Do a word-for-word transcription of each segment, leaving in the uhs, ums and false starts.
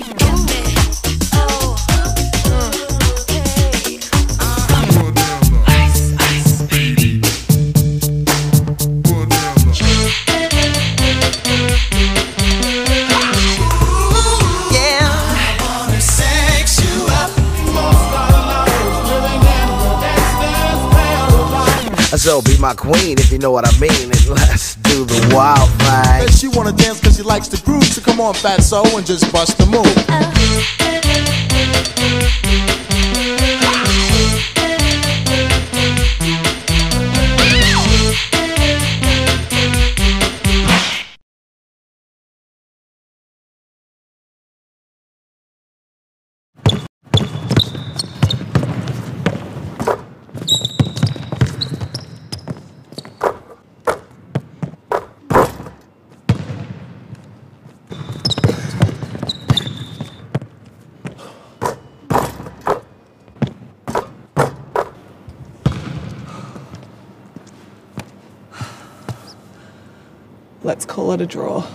So be my queen if you know what I mean, and let's do the wild thing. She wanna dance cause she likes the groove, so come on fatso and just bust the move. Let's call it a draw.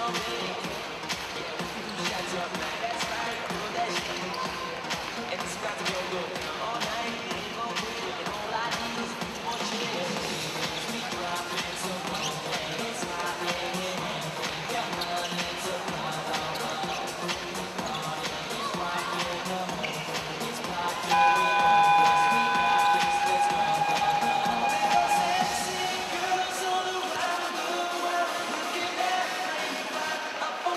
Up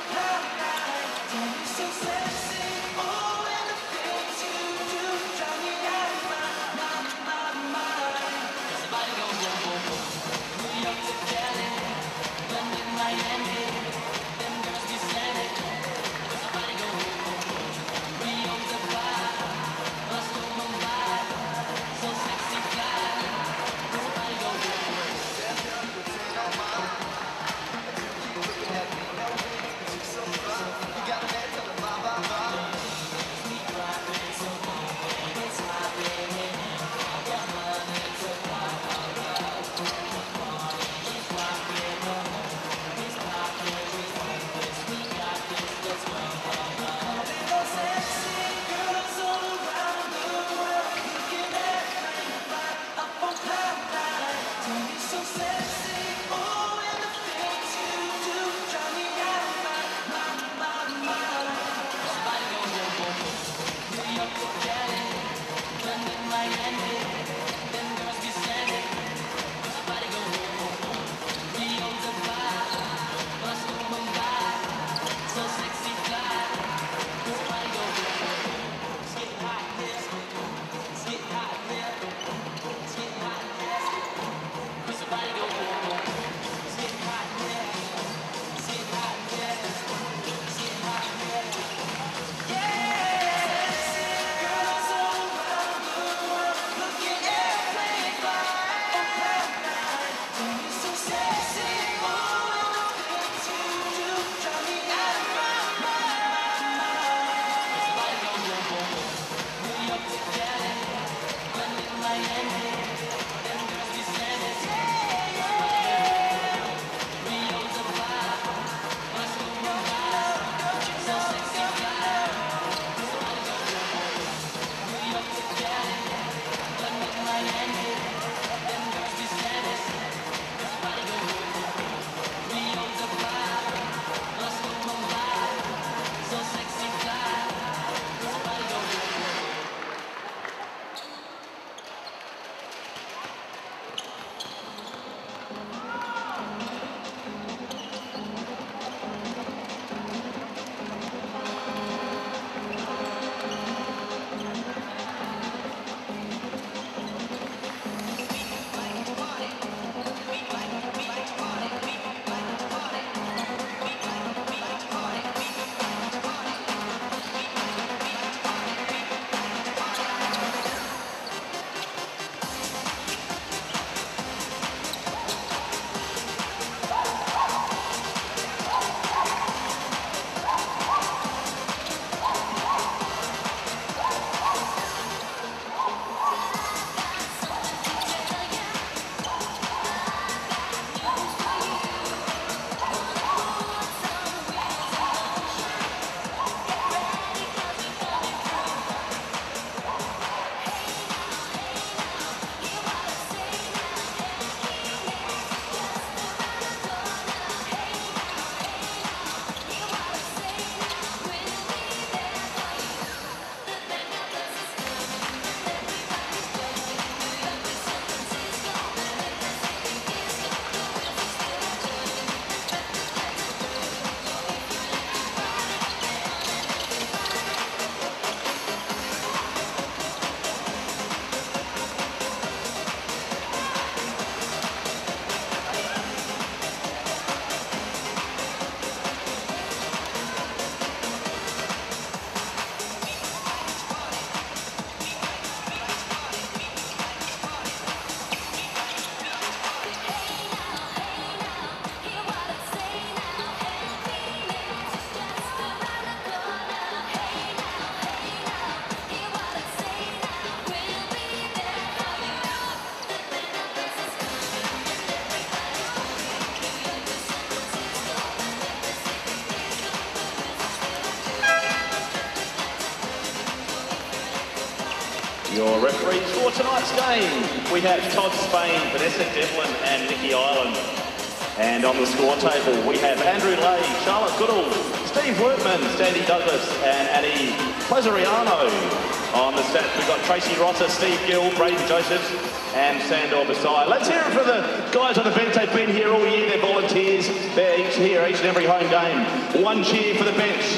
Your referees for tonight's game, we have Todd Spain, Vanessa Devlin and Nikki Ireland. And on the score table, we have Andrew Lay, Charlotte Goodall, Steve Workman, Sandy Douglas and Annie Plazariano. On the stats, we've got Tracy Rosser, Steve Gill, Braden Josephs and Sandor Basai. Let's hear it for the guys on the bench. They've been here all year, they're volunteers. They're each here, each and every home game. One cheer for the bench.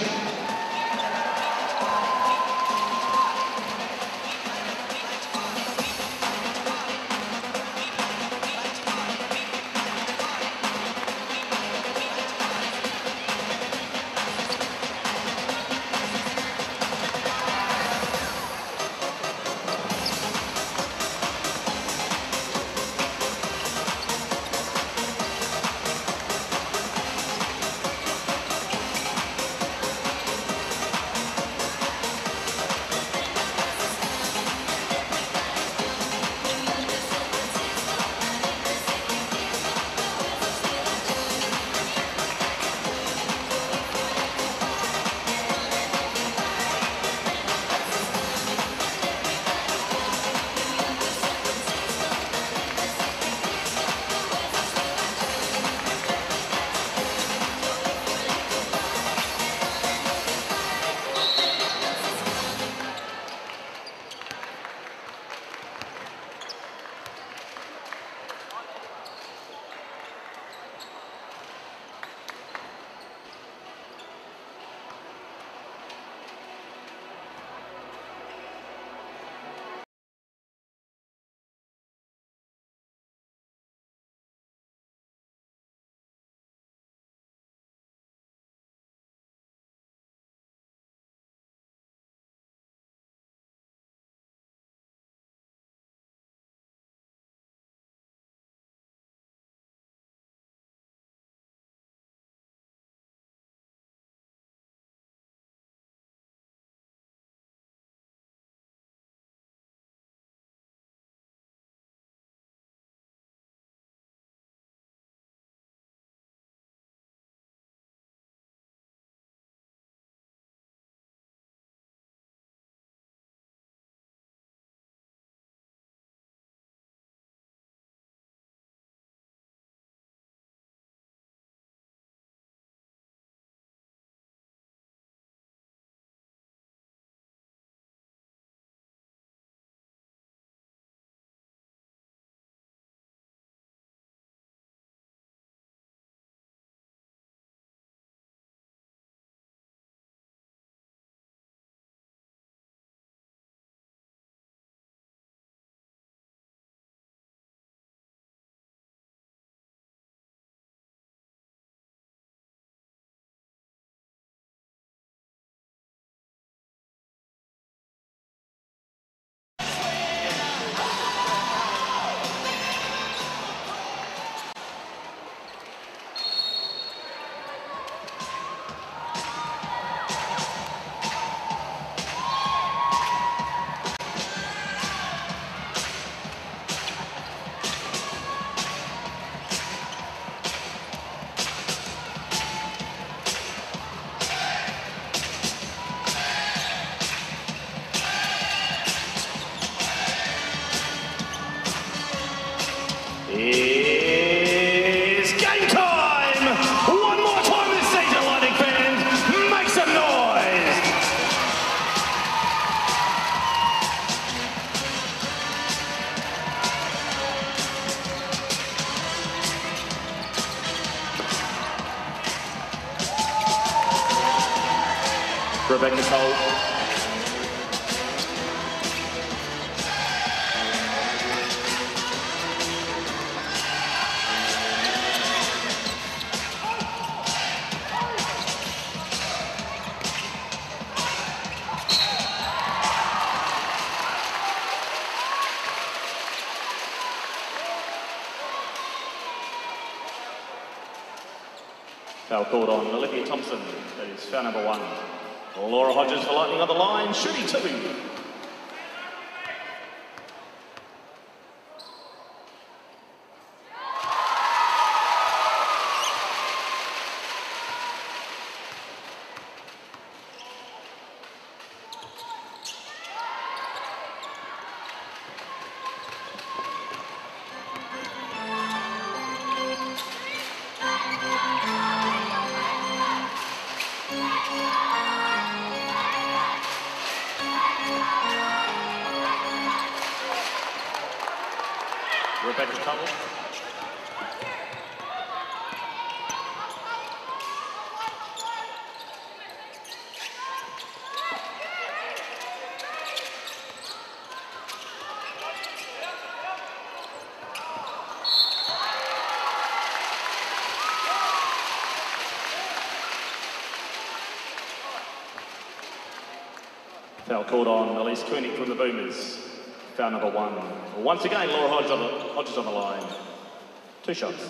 It's game time! One more time this season, Lightning fans! Make some noise! Rebecca Cole. Foul called on Olivia Thompson, that is foul number one. Laura Hodges for Lightning on the line, shooting two. tackle trouble. Foul called on Elise Koenig from the Boomers. Foul number one. Once again, Laura Hodges on the, Hodges on the line. Two shots.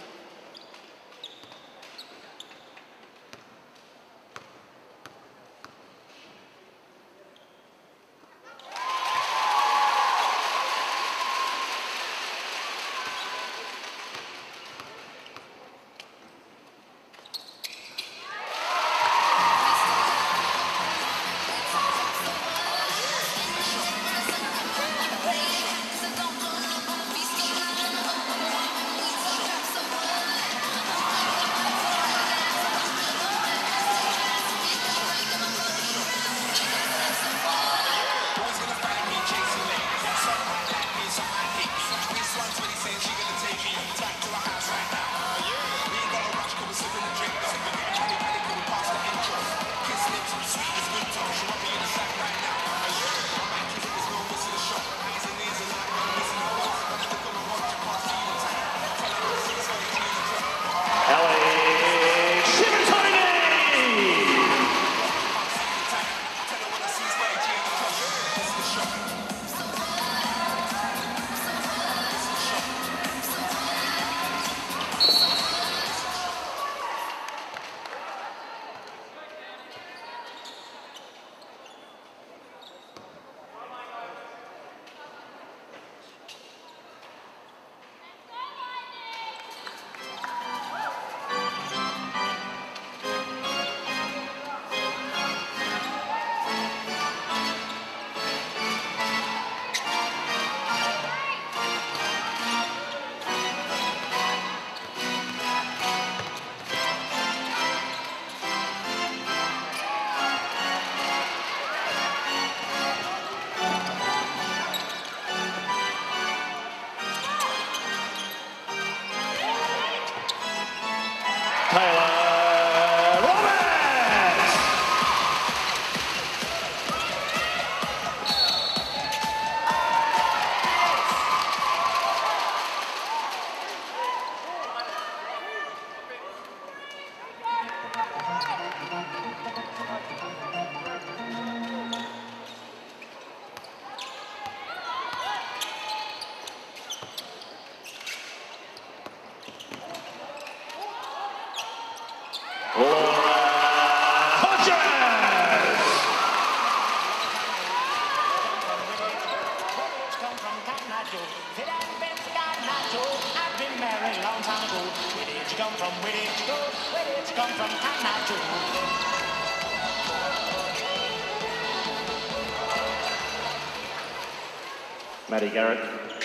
Maddie Garrett.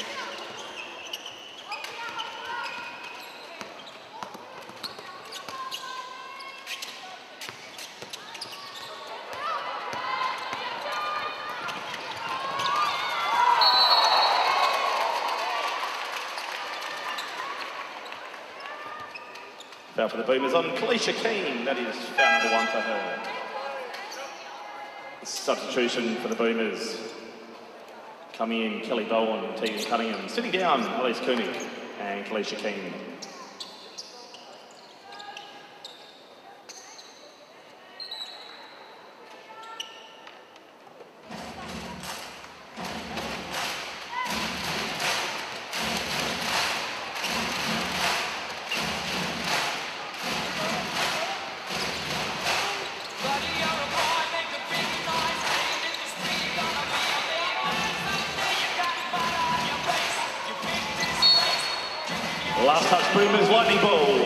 Foul for the Boomers on Kalisha Keane. That is foul number one for her. Substitution for the Boomers. Coming in, Kelly Bowen, Tegan Cunningham. Sitting down, Elise Koenig and Kalisha Keane. Last touch, Boomers, lightning ball.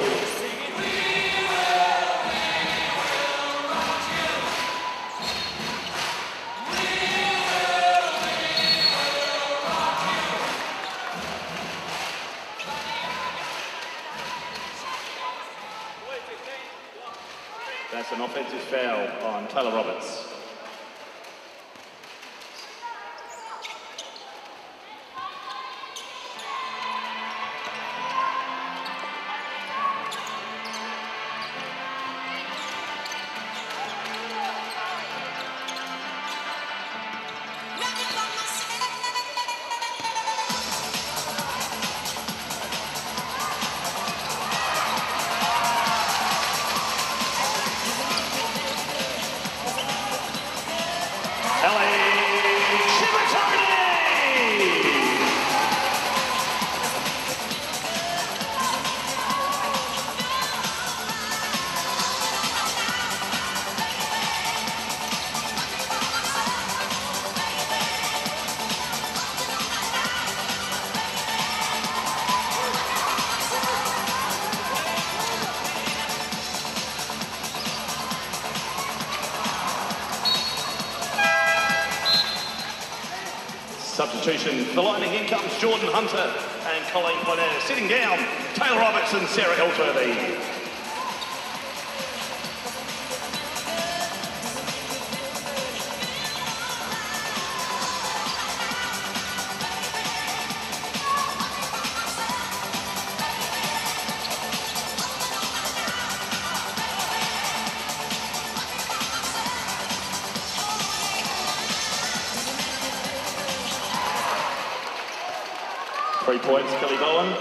That's an offensive foul on Taylor Roberts. substitution for the Lightning, in comes Jordan Hunter and Colleen Pointer. Sitting down, Taylor Roberts and Sarah Ellsworthy. Three points, Kelly Bowen.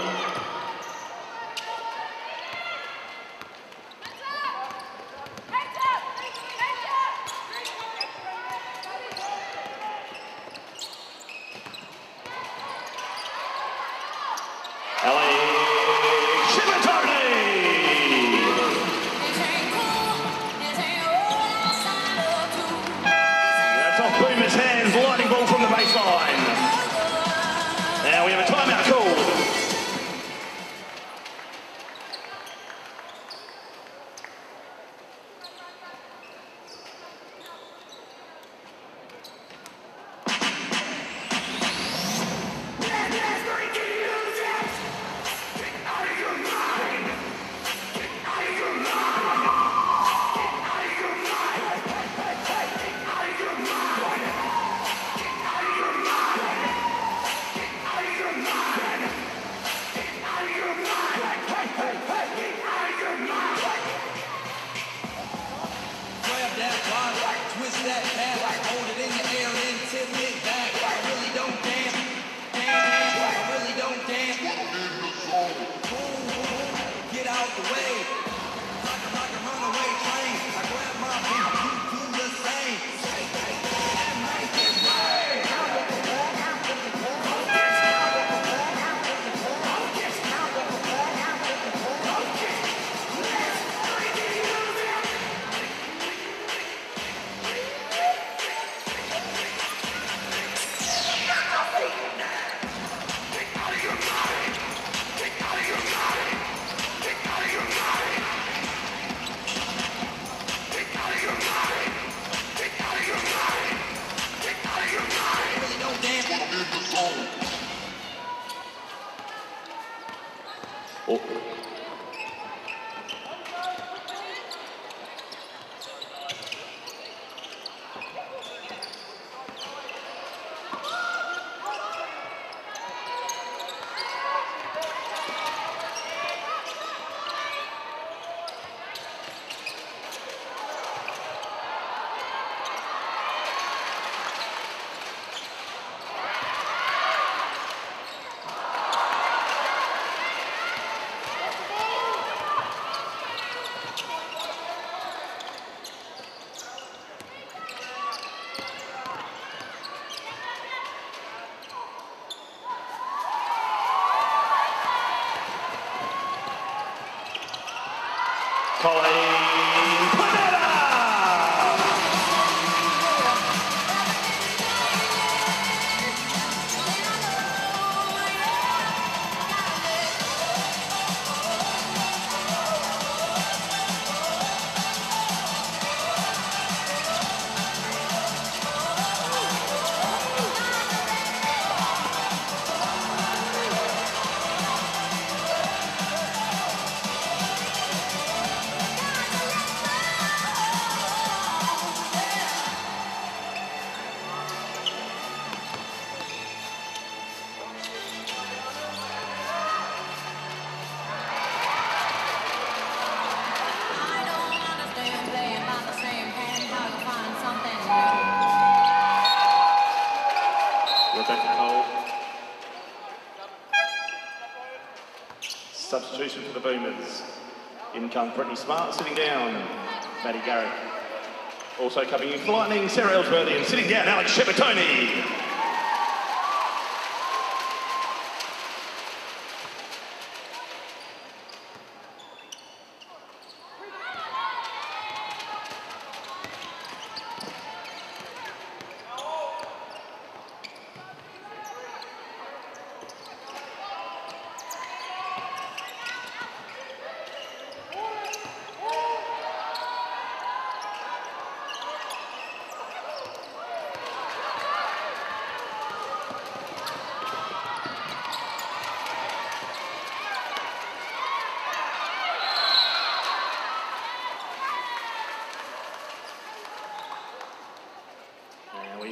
Colleen Pointer! Substitution for the Boomers. In comes Brittany Smart, sitting down, Maddie Garrick. Also coming in for Lightning, Sarah Ellsworthy, and sitting down, Alex Shepatoni.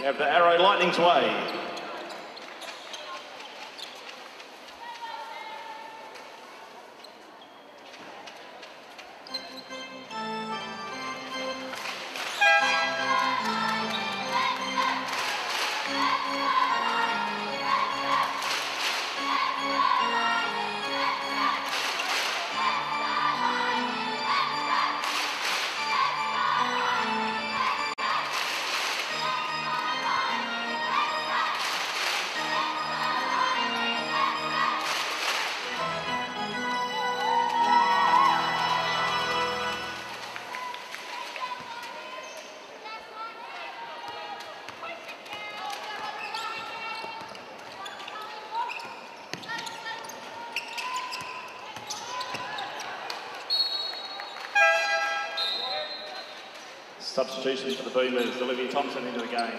have the arrow Lightning's way. Substitution for the Boomers, Olivia Thompson into the game.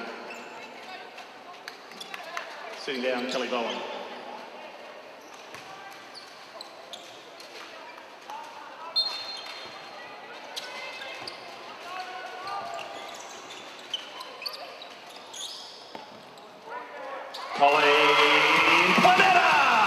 Sitting down, Kelly Bowen. Colleen Planetta!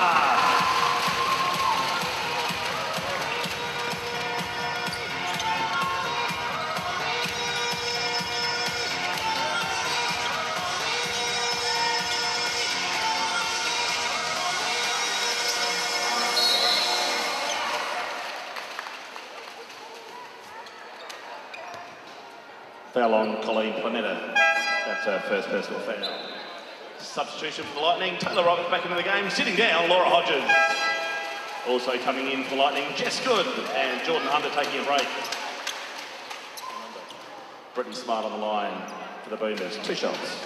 Foul on Colleen Planetta. That's her first personal foul. Substitution for the Lightning. Taylor Roberts back into the game. Sitting down, Laura Hodges. Also coming in for Lightning, Jess Good and Jordan Hunter taking a break. Brittany Smart on the line for the Boomers. Two shots.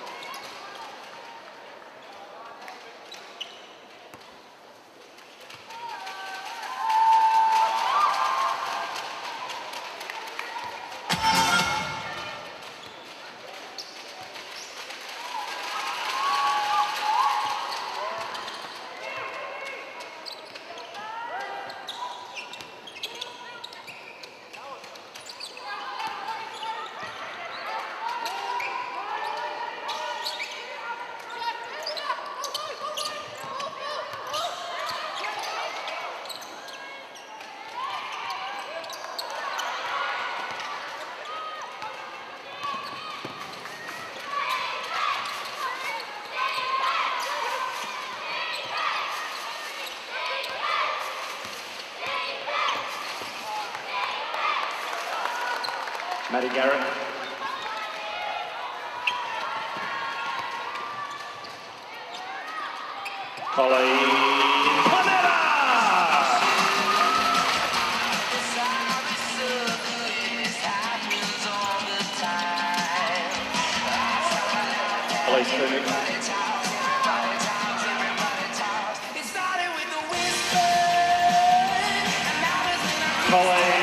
Maddie Garrett. Colleen Planetta! Elise Phoenix. Colleen.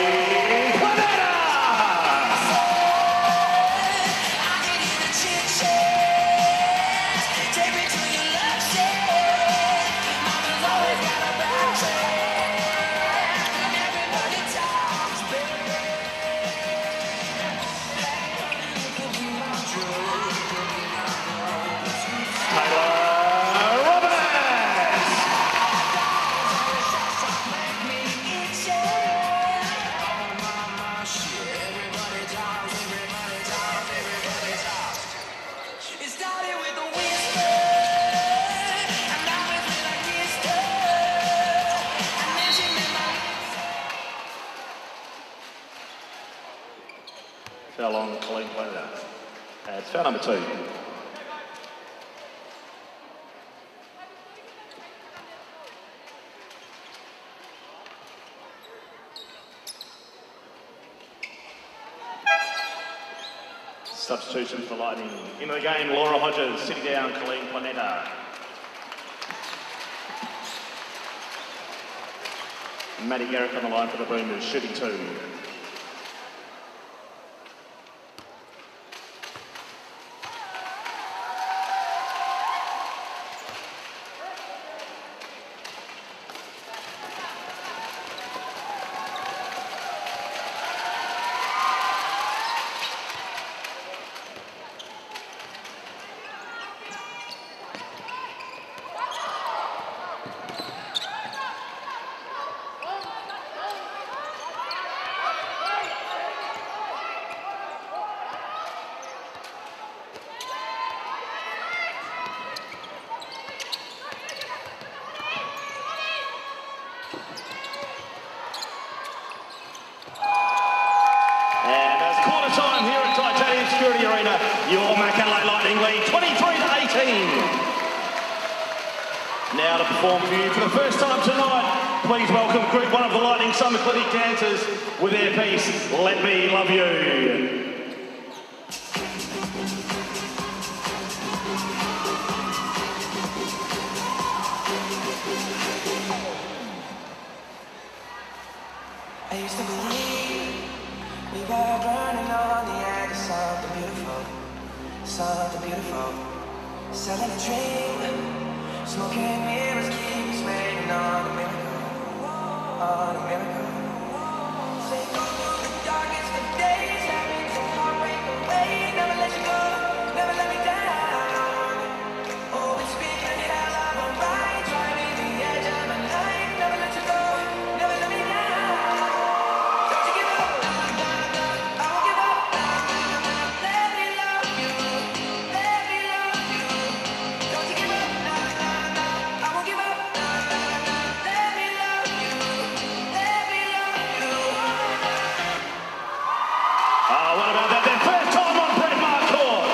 Foul on Colleen Planetta. Uh, it's foul number two. Substitution for Lightning. Into the game, Laura Hodges. Sitting down, Colleen Planetta. Maddie Garrett on the line for the Boomers, shooting two. perform for you. For the first time tonight, please welcome Group One of the Lightning Summer Clinic dancers with their piece, Let Me Love You. I used to believe we were burning on the edge of something beautiful, something beautiful. Selling a dream, smoking mirrors keep us waiting on a miracle, on a miracle. Say go through the darkest of days, having to heartbreak away. Never let you go, never let me down. Oh, it's been a hell of a ride, driving the edge of my life. Never let you go, never let me down. Don't you give up, nah, nah, nah. I won't give up, nah, nah, nah. Let me love you, let me love you. Don't you give up, nah, nah, nah. I won't give up, nah, nah, nah. Let me love you, let me love you. Oh, what about that? Their first time on Brett Marcourt.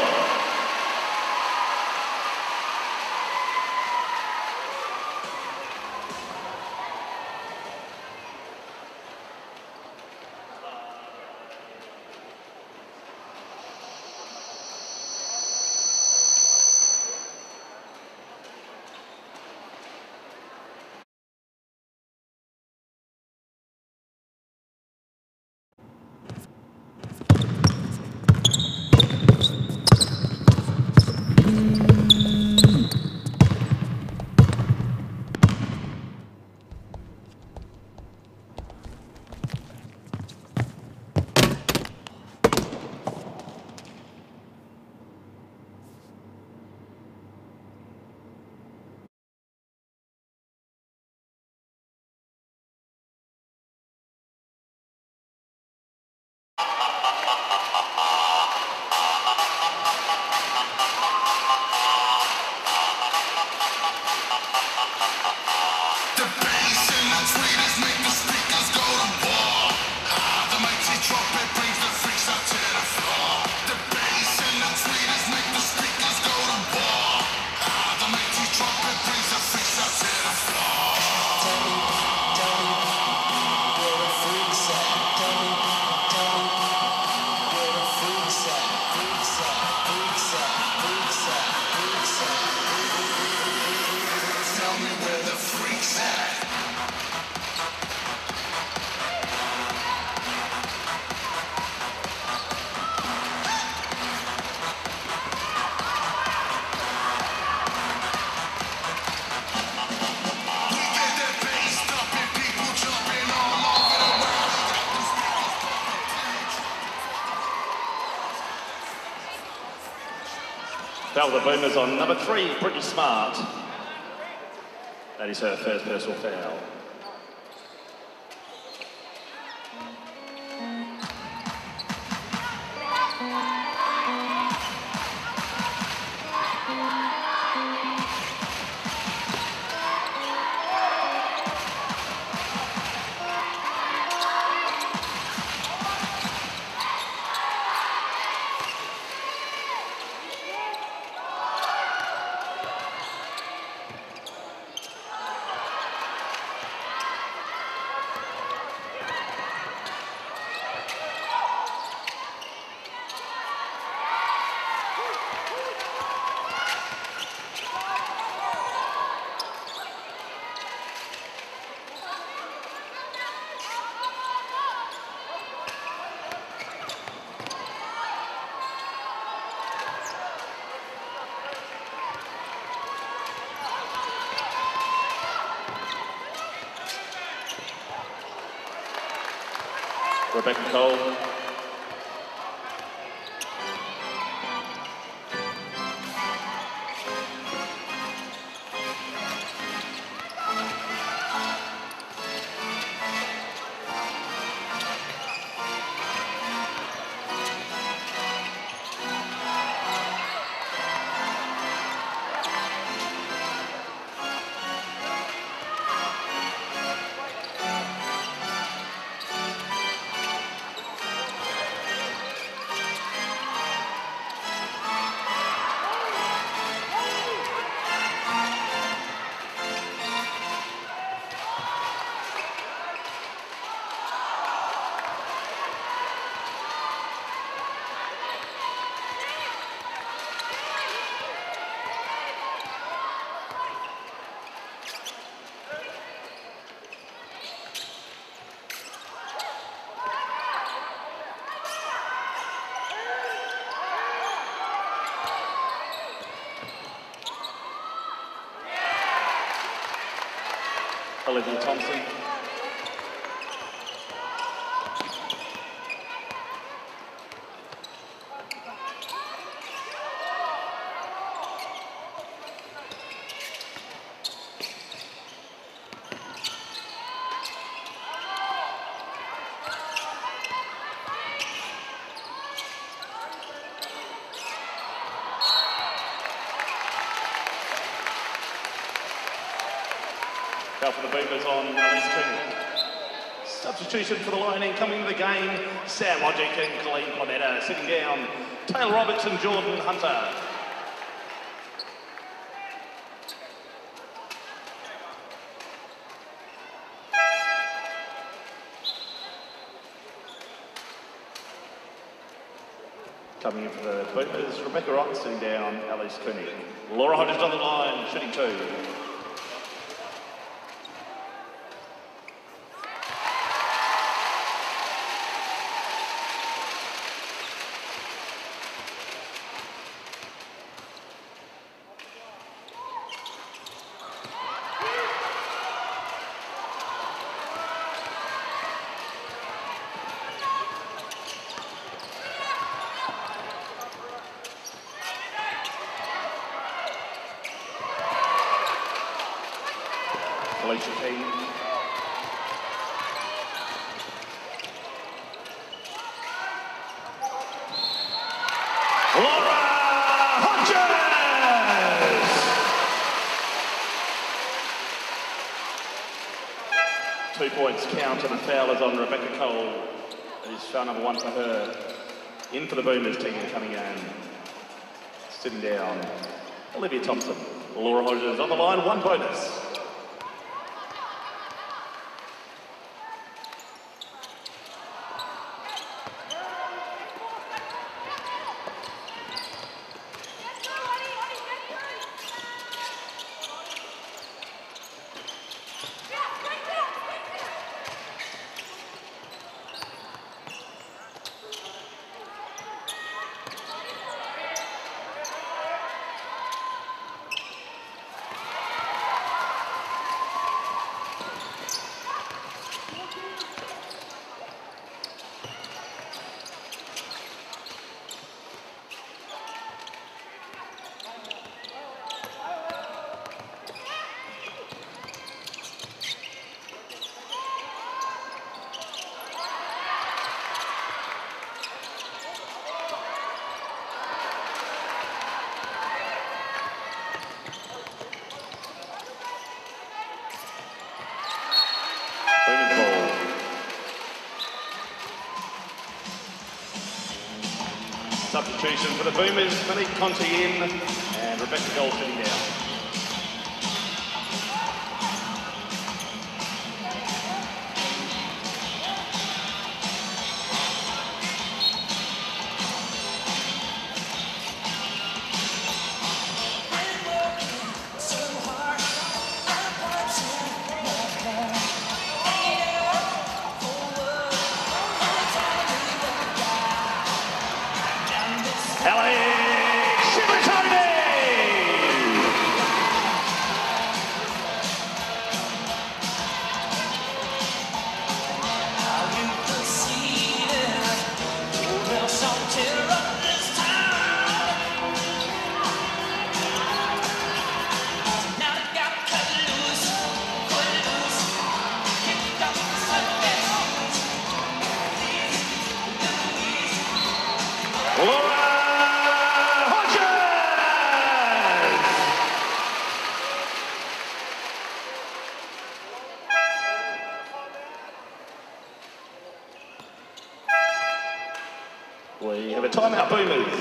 Foul the Boomers on number three, Brittany Smart. That is her first personal foul. Rebecca Cole. Olivia Thompson. Foul for the Boomers on Elise Cooney. Substitution for the Lightning coming to the game. Sam Logic and Colleen Clemetta sitting down. Taylor Roberts and Jordan Hunter. Coming in for the Boomers, Rebecca Wright sitting down, Elise Cooney. Laura Hodges on the line, shooting two. Alicia King. Laura Hodges! Two points count and the foul is on Rebecca Cole. It is foul number one for her. In for the Boomers, Tegan Cunningham. Sitting down, Olivia Thompson. Laura Hodges on the line, one bonus. Substitution for the Boomers, Monique Conti in and Rebecca Gold sitting down. We have a timeout, Boomers.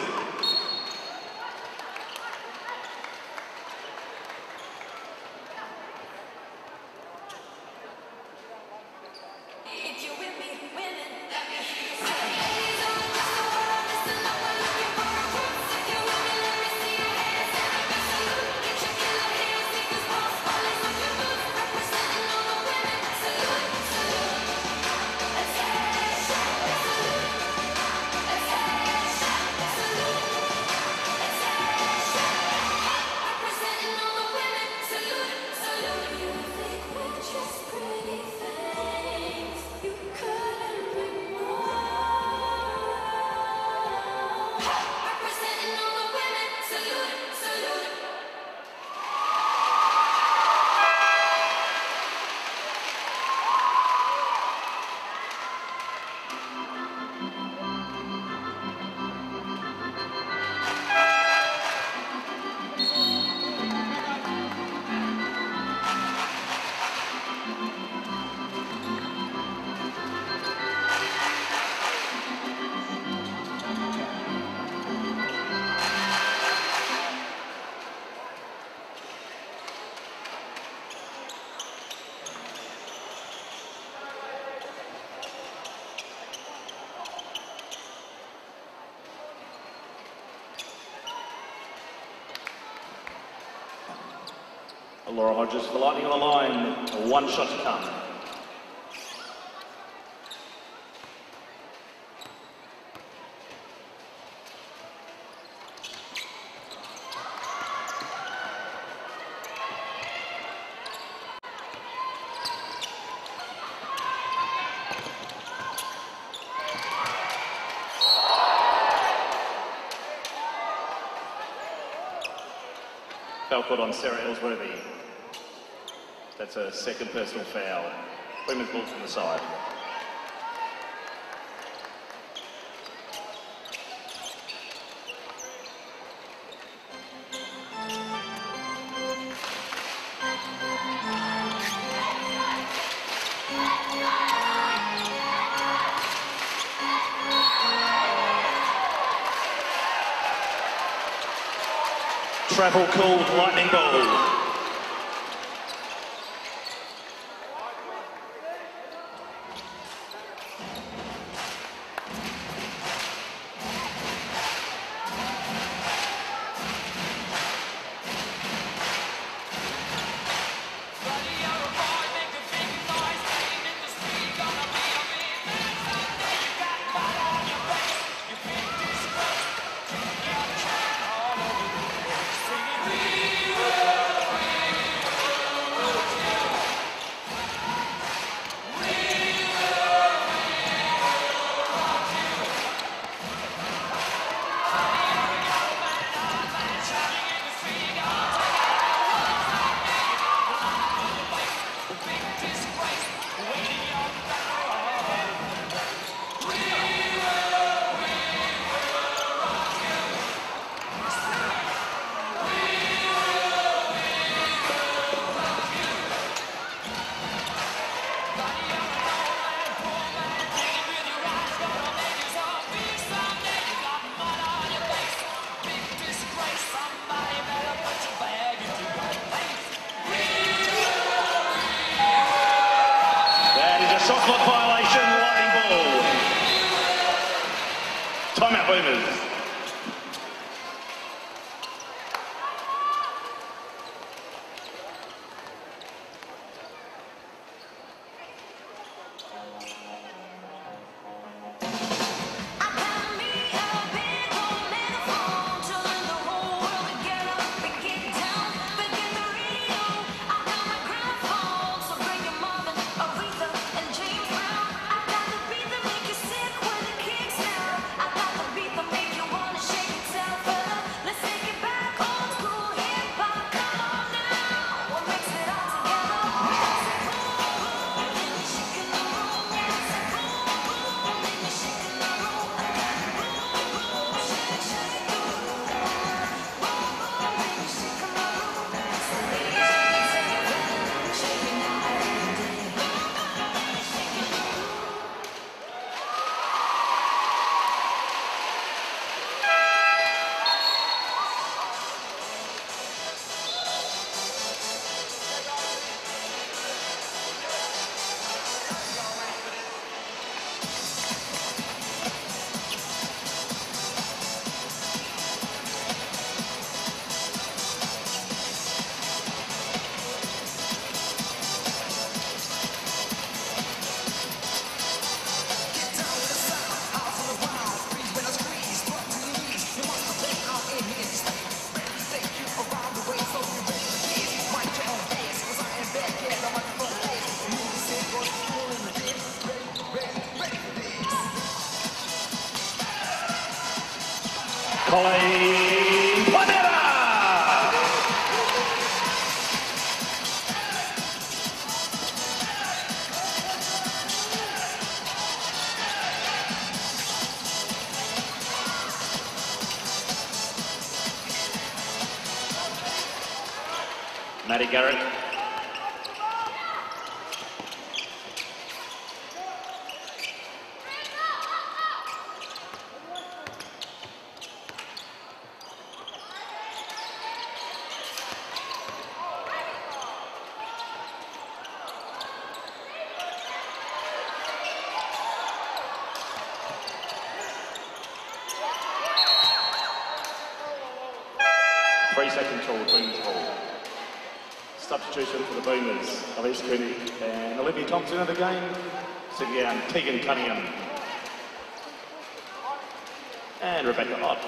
Let's Laura Hodges for Lightning on the line, one shot to come. Foul caught on Sarah Ellsworthy. That's a second personal foul. Women's ball from the side. Travel called Lightning Ball. Shot clock violation, Lightning Ball. Timeout, Boomers. Colleen Panetta! Maddie Garrett. Three seconds till Queen's ball. Substitution for the Boomers, Elise Koenig and Olivia Thompson in the game. Sitting down, Tegan Cunningham and Rebecca Ott.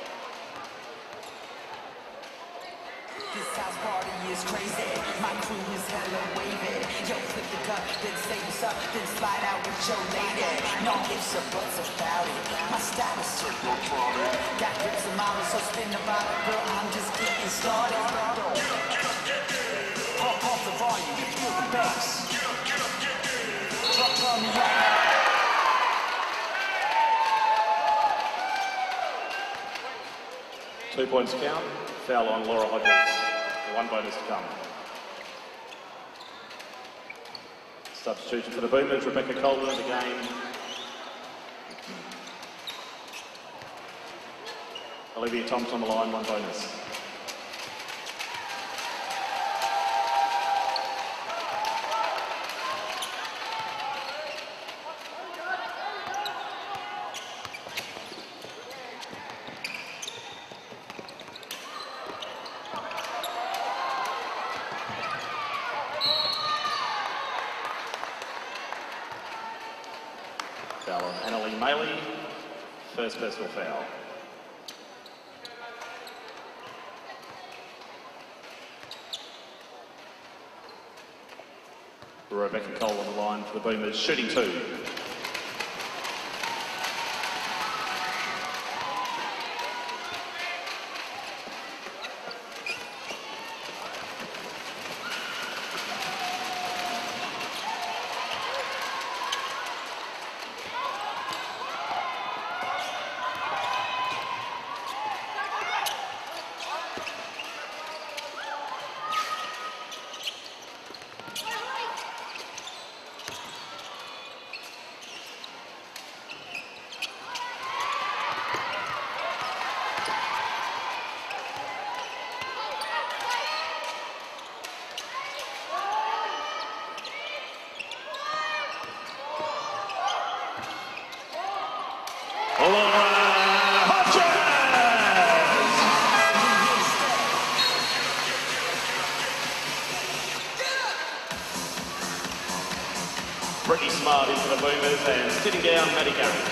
This house party is crazy, my crew is hella wavy. Yo, flip the cup, then say what's up, then slide out with your lady. No ifs or buts about it, my style is so good. Got grips and models, so spin the bottle, girl, I'm just getting started. Pump off the volume, you feel the bass. Drop on the yard. Two points count, foul on Laura Hodges. One bonus to come. Substitution for the Boomers, Rebecca Colvin in the game. Olivia Thompson on the line, one bonus. Foul on Annalie Maley, first personal foul. Rebecca Cole on the line for the Boomers, shooting two. Brittany Smart into the Boomers and sitting down, Maddie Garrett.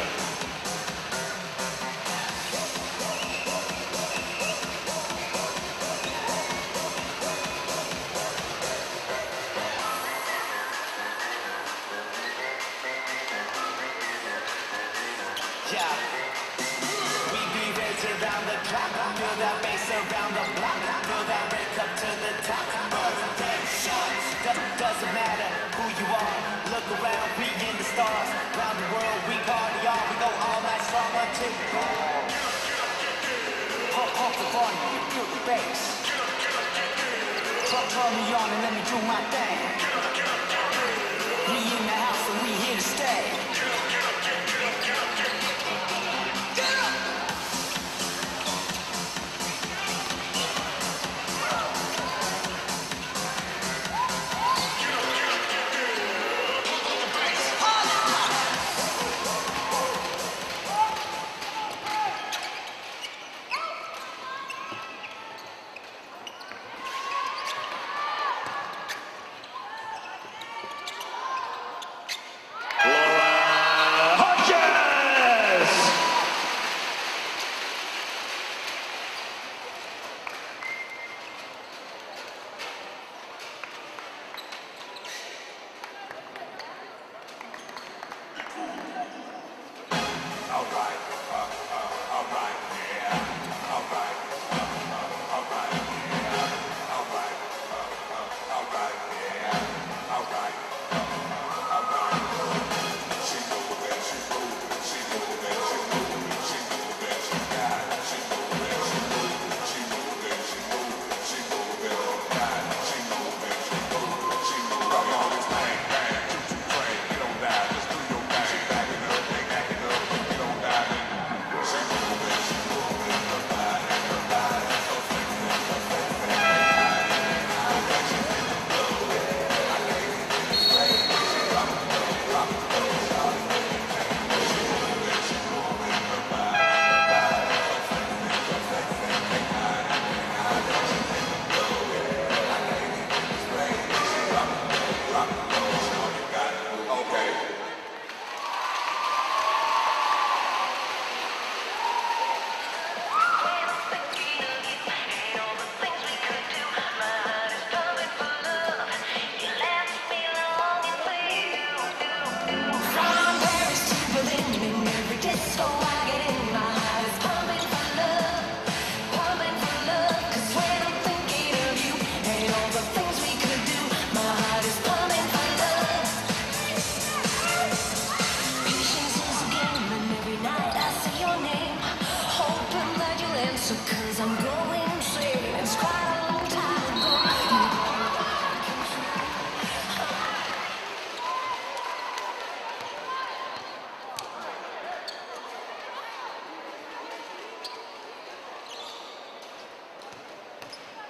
Yeah, we be raised around the clock, feel that bass around the block, feel that break up to the top. Doesn't matter who you are, look around, we in the stars. Round the world, we party on, we go all night strong until we go. Pump, pump the volume, you feel the bass. Turn, turn me on and let me do my thing. We in the house and we here to stay.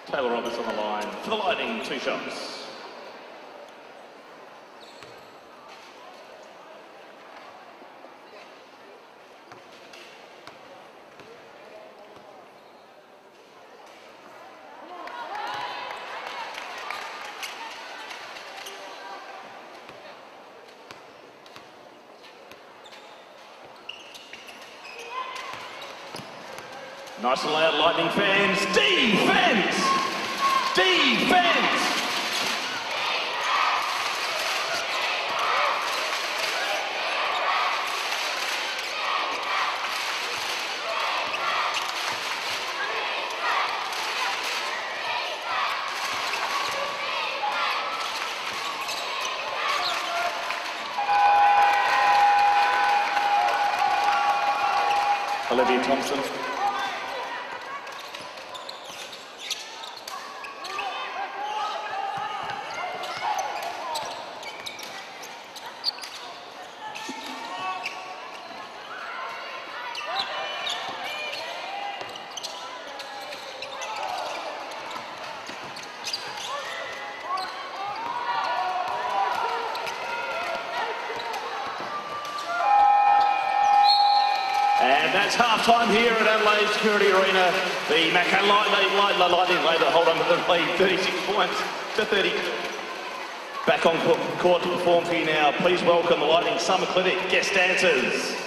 Taylor Roberts on the line for the Lightning, two shots. Nice and loud, Lightning fans. Defense! Defense! Olivia Thompson. And that's half-time here at Adelaide Security Arena. The Mackay Lightning, Lightning, Lightning later hold on to the lead, thirty-six points to thirty. Back on court to perform for you now. Please welcome the Lightning Summer Clinic guest dancers.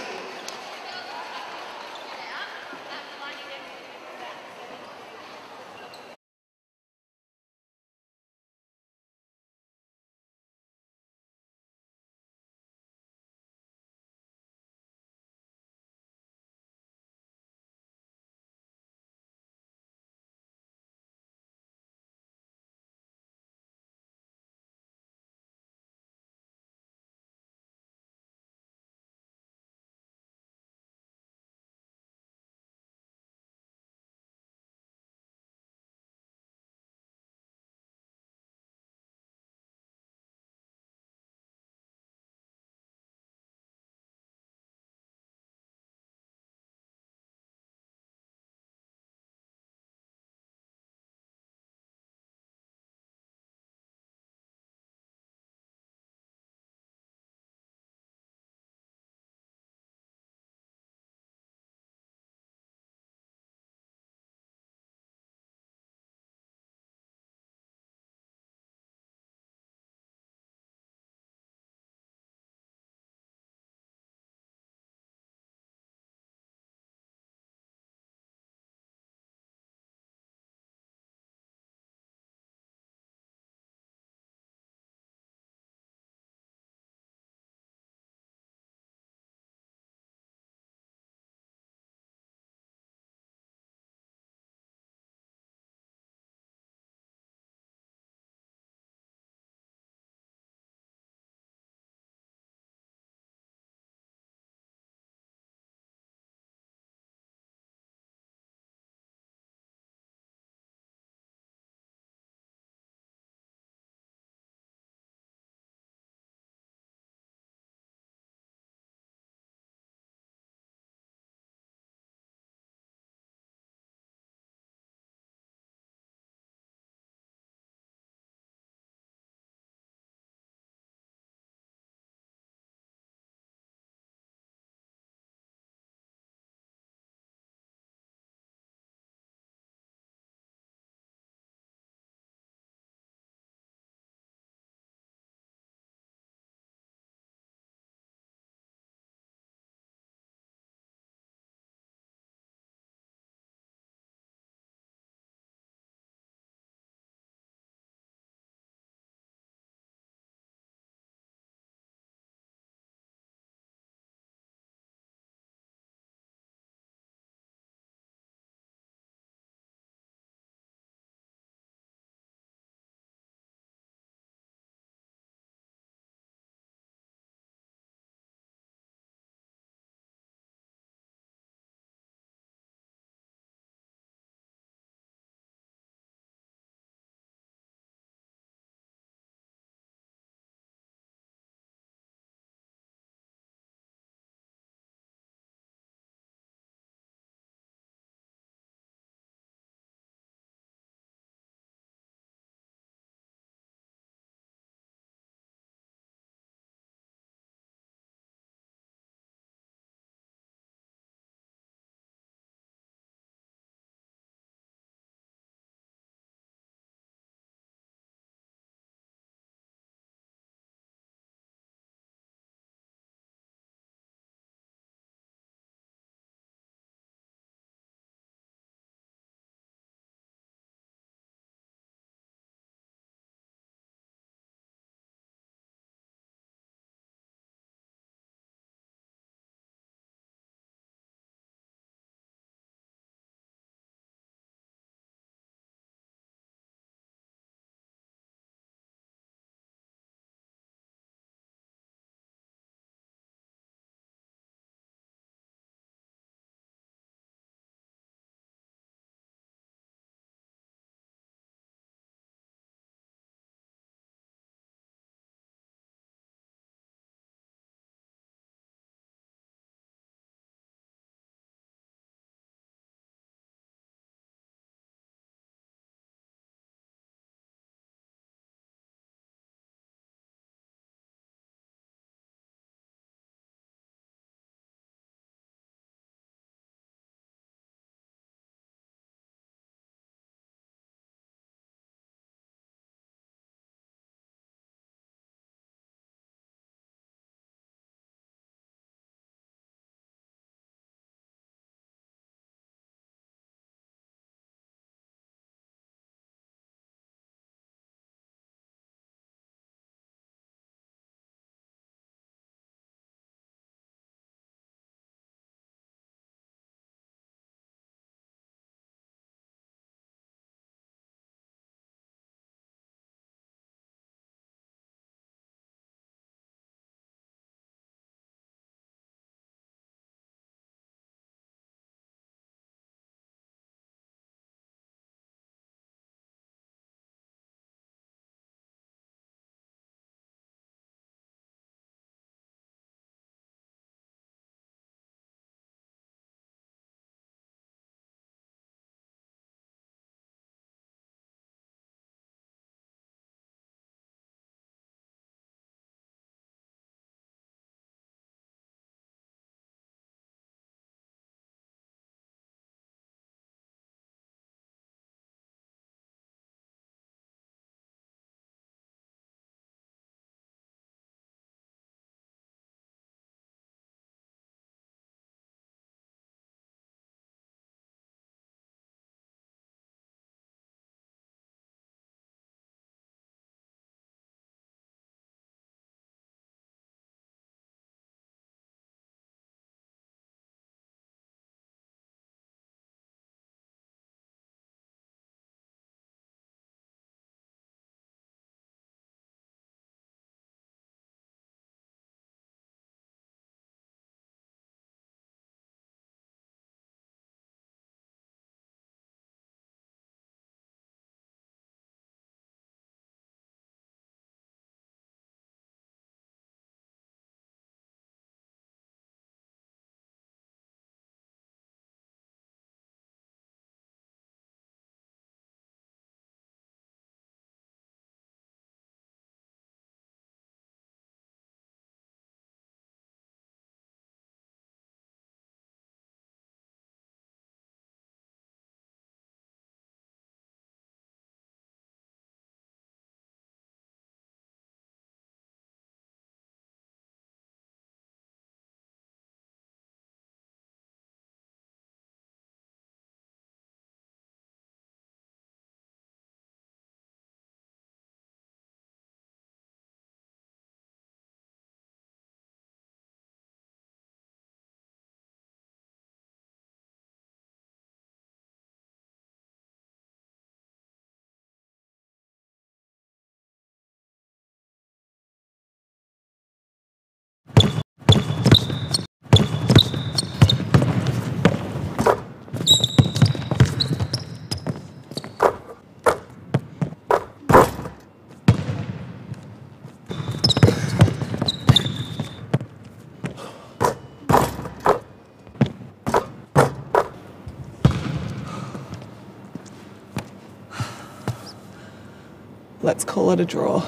Let's call it a draw.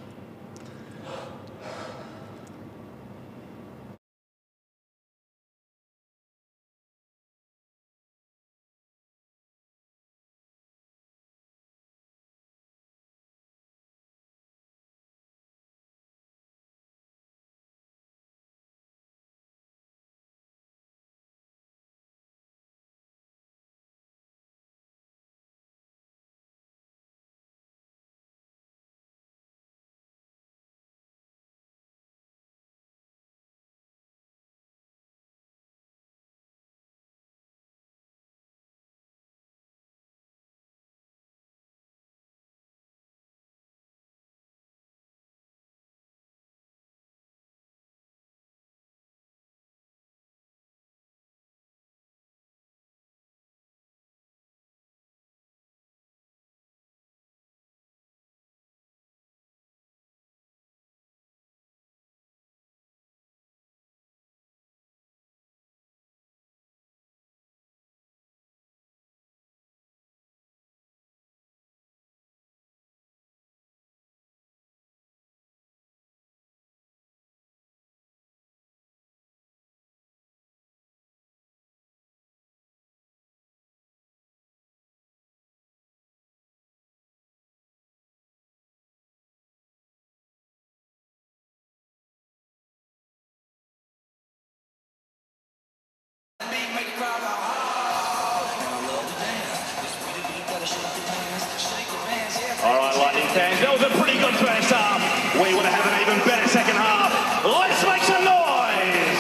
All right, Lightning fans, that was a pretty good first half. We would have had an even better second half. Let's make some noise!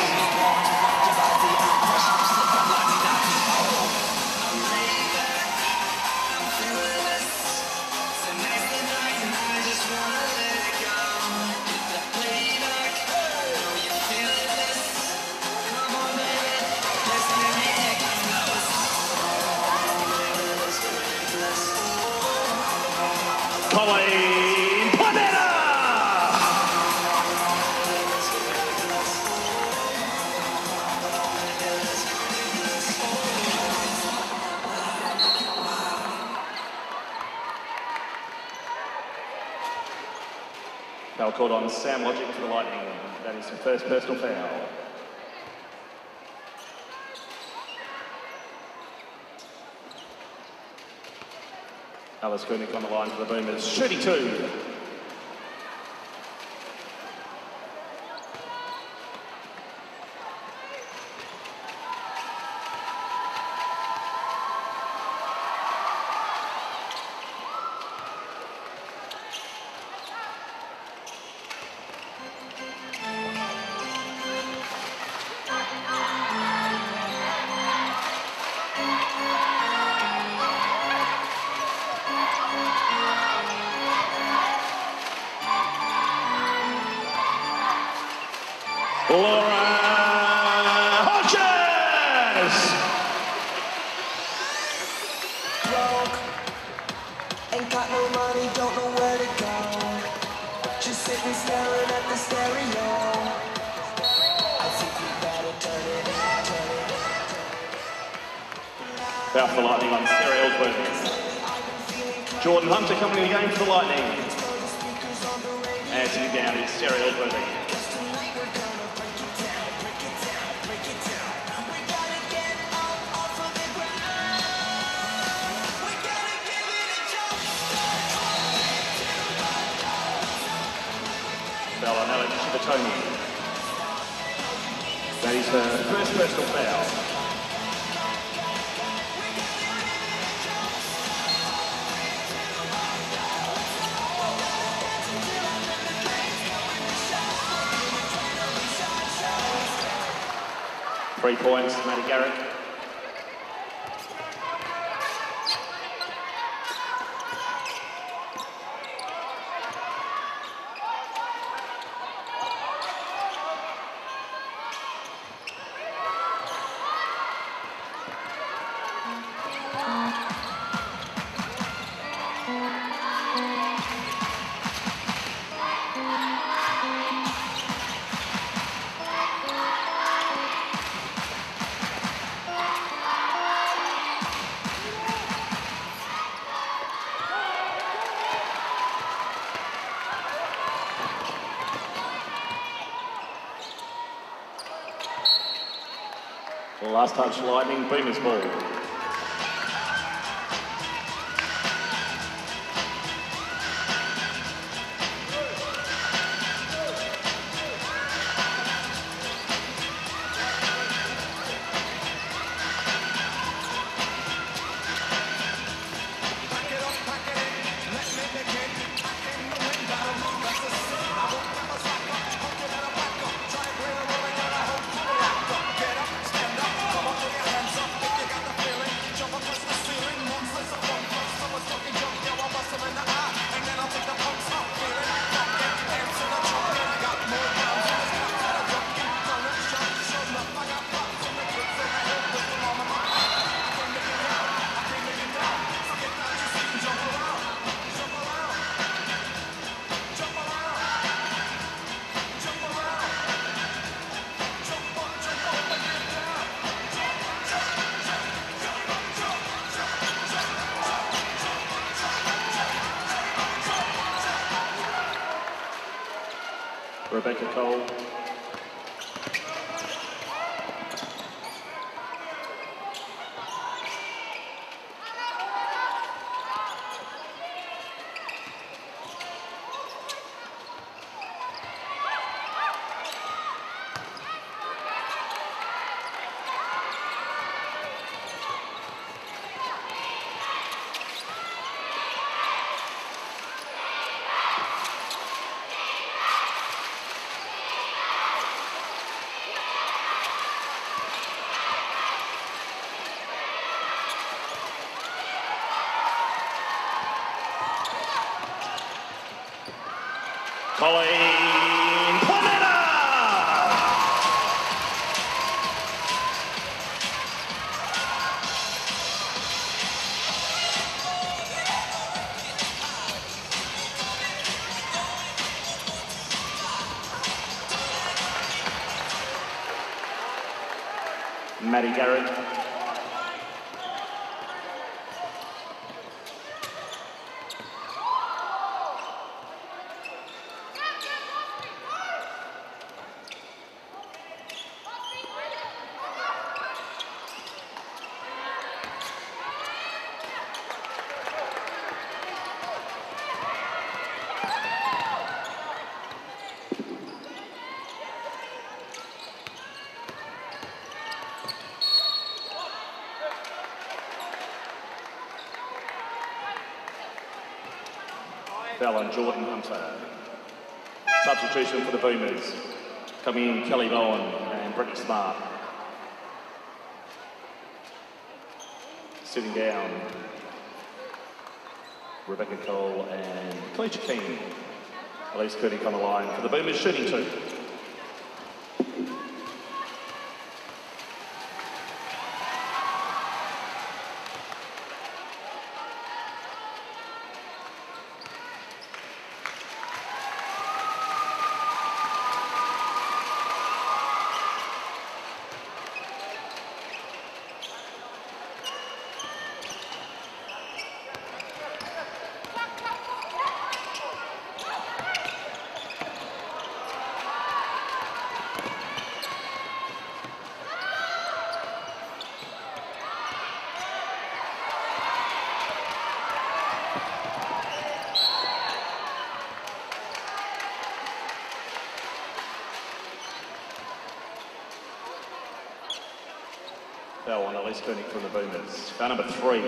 Colleen Panetta! Foul called on Sam Logic for the Lightning. That is the first personal foul. Alice Koenig on the line for the Boomers. Shooting two. Laura Hodges! Broke, ain't got no money, don't know where to go. Just sitting staring at the stereo. I think we better turn it, turn it. Foul for the Lightning on Sarah Ellsworth. Jordan Hunter coming in the game for the Lightning. And sitting down is Sarah Ellsworth. Foul on Alex Shibatoni. That is her first personal foul. Three points, Maddie Garrett. Last touch, Lightning, Boomers ball. Rebecca Cole. Colleen Clementa! Maddie Garrett. Fallon Jordan Hunter. Substitution for the Boomers. Coming in Kelly Bowen and Brittany Smart. Sitting down, Rebecca Cole and Kalisha King. Elise Kurdick on the line for the Boomers shooting two. Foul on Elise Kurdick from the Boomers. Foul number three.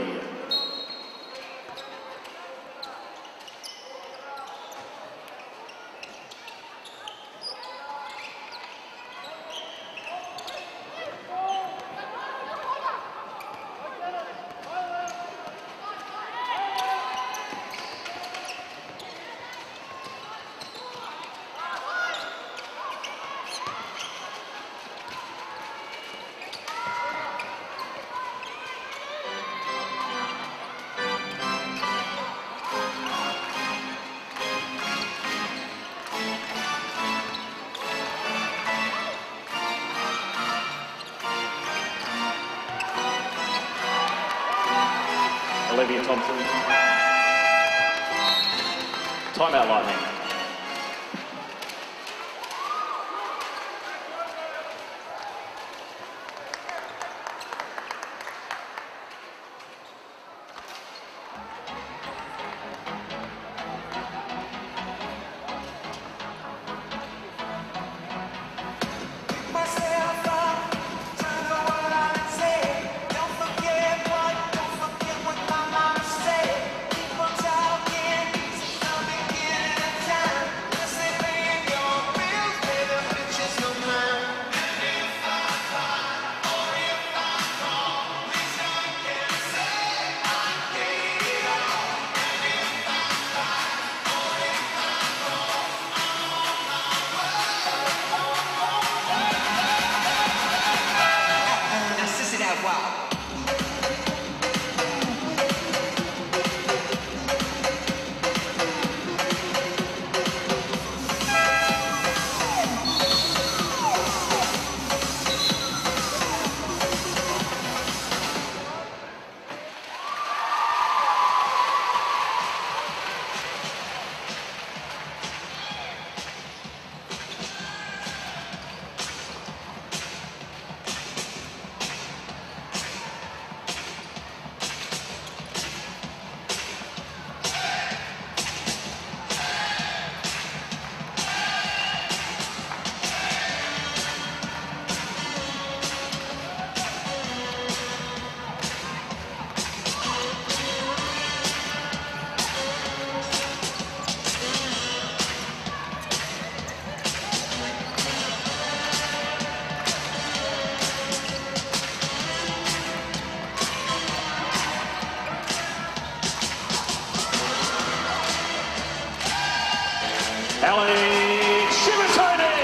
Olivia Thompson. Timeout Lightning. wow. Alex Shimatoni.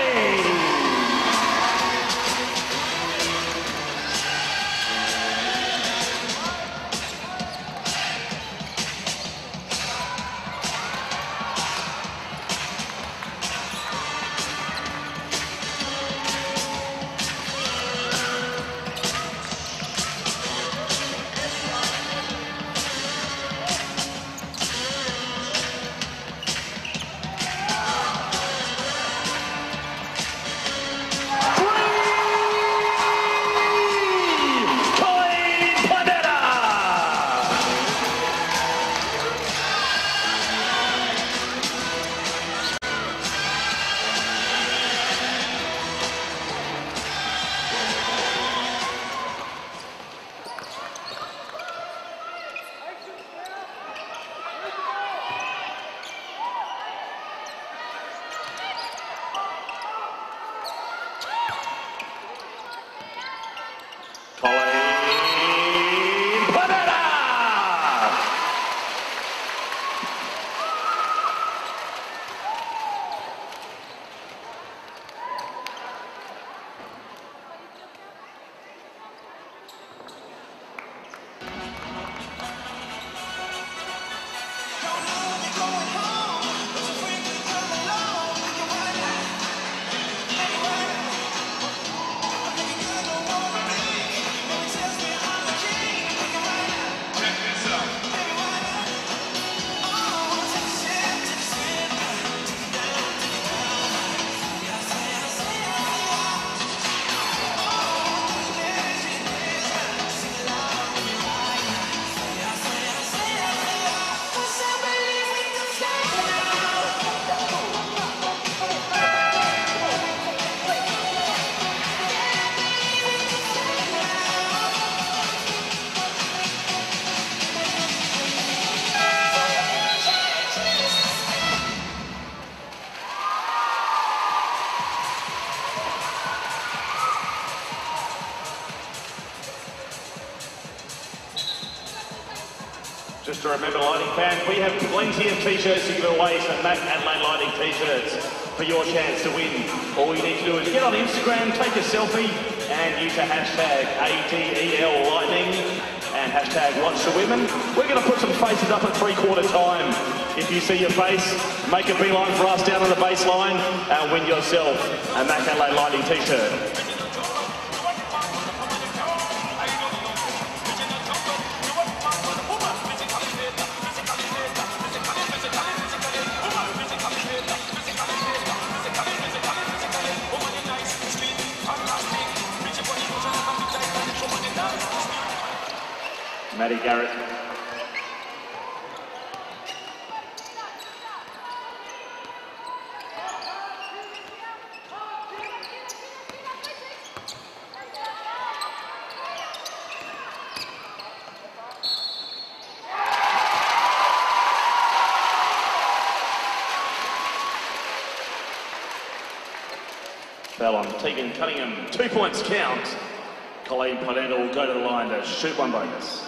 Just to remember, Lightning fans, we have plenty of t-shirts to give away, some Mac Adelaide Lightning t-shirts for your chance to win. All you need to do is get on Instagram, take a selfie, and use the hashtag A T E L Lightning and hashtag Watch the Women. We're going to put some faces up at three-quarter time. If you see your face, make a beeline for us down on the baseline and win yourself a Mac Adelaide Lightning t-shirt. Matty Garrett. Foul on Tegan Cunningham. Two points count. Colleen Ponenda will go to the line to shoot one bonus.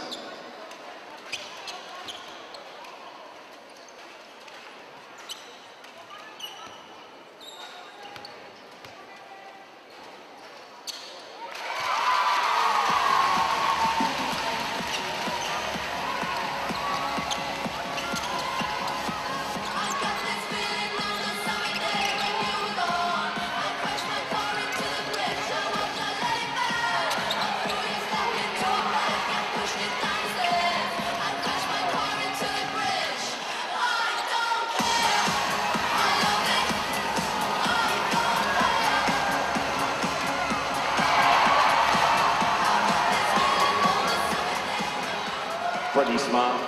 Freddie Smart.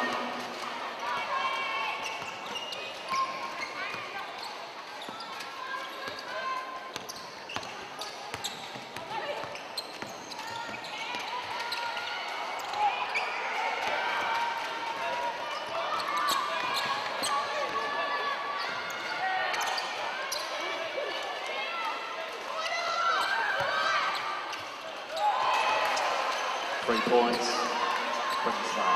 Three points. Freddie Smart.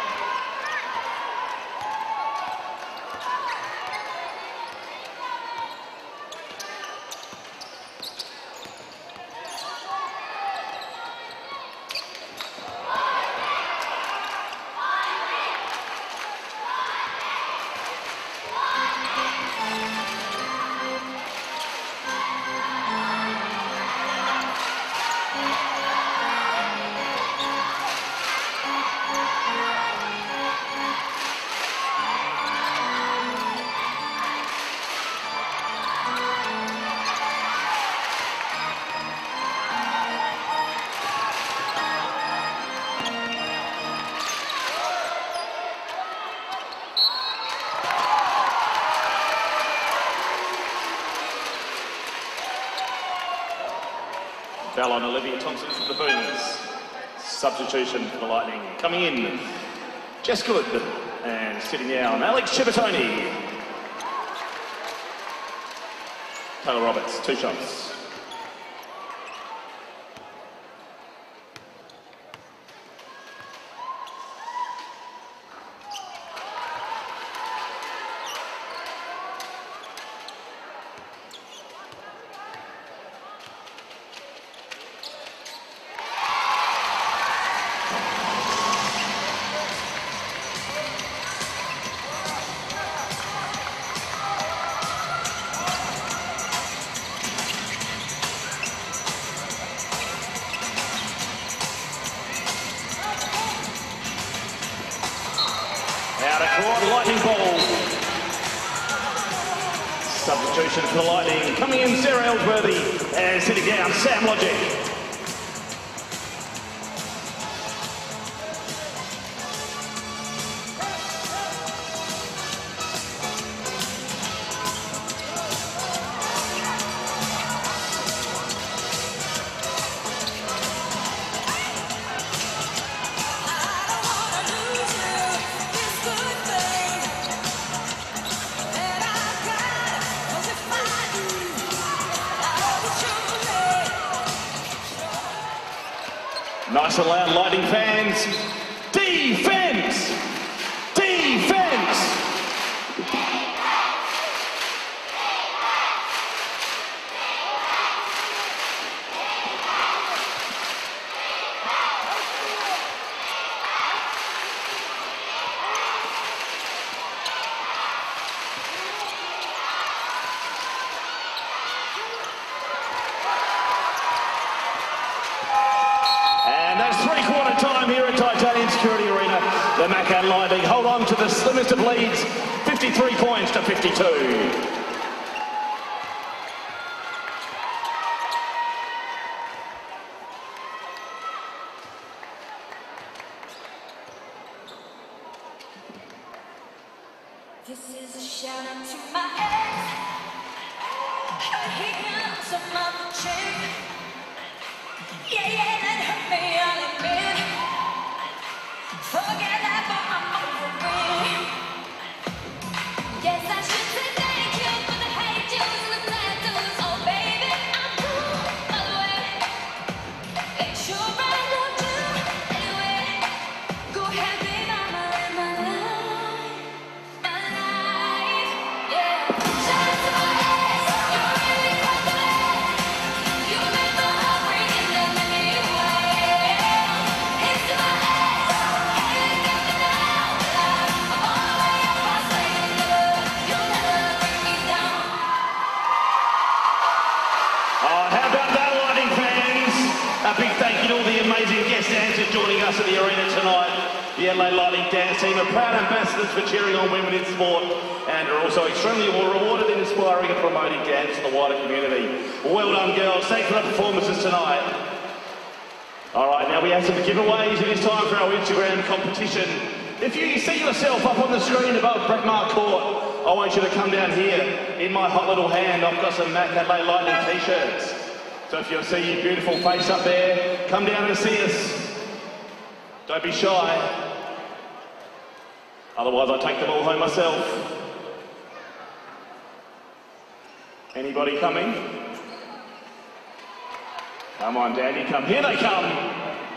Foul on Olivia Thompson for the Boomers. Substitution for the Lightning. Coming in, Jess Good. And sitting down, Alex Ciabattoni. Taylor Roberts, two shots. Out of court, Lightning ball. Substitution for the Lightning. Coming in, Sarah Ellsworthy. And sitting down, Sam Logic. Nice and loud, Lightning fans. Defense! Defense! Three-quarter time here at Titanium Security Arena. The Macan Lightning hold on to the slimmest of leads, fifty-three points to fifty-two. This is a shout out to my ex. He comes a mama chick. Yeah, yeah, that hurt me, I'll admit. Forget that, but I'm over it. Yes, I should say thank you for the hate juice and the tattoos. Oh, baby, I'm cool, by the way. It's sure I love you anyway. Go ahead, babe, I'ma live my life, my life, yeah. Shout out to my ex, you really got the way. You made my heart break and then let me away. It's to my ex, hey, look at me now. I'm all the way up, I say you'll never, you'll never bring me down. Oh, how about that, Lightning fans? A big thank you to all the amazing guest dancers joining us at the arena tonight. The Adelaide Lightning dance team are proud ambassadors for cheering on women in sport and are also extremely rewarded in inspiring and promoting dance to the wider community. Well done, girls. Thanks for the performances tonight. All right, now we have some giveaways. It is time for our Instagram competition. If you see yourself up on the screen above Breckmart Court, I want you to come down here. In my hot little hand, I've got some Mac Adelaide Lightning t-shirts. So if you see your beautiful face up there, come down and see us. Don't be shy. Otherwise, I take them all home myself. Anybody coming? Come on, Danny, come. Here they come.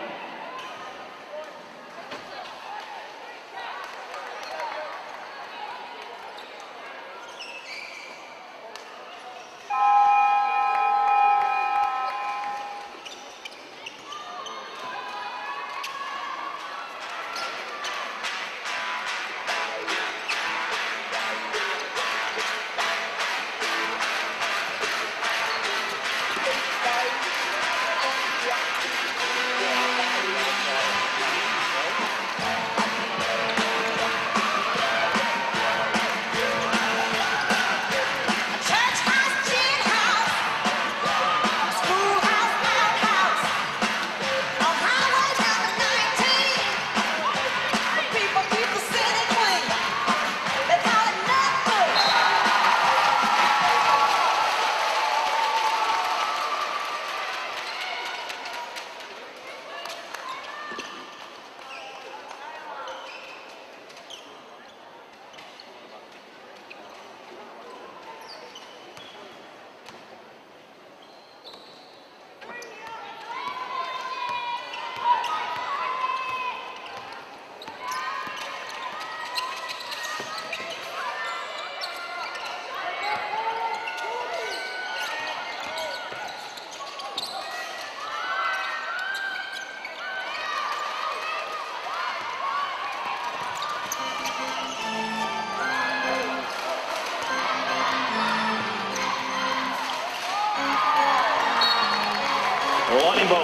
Lightning bolt.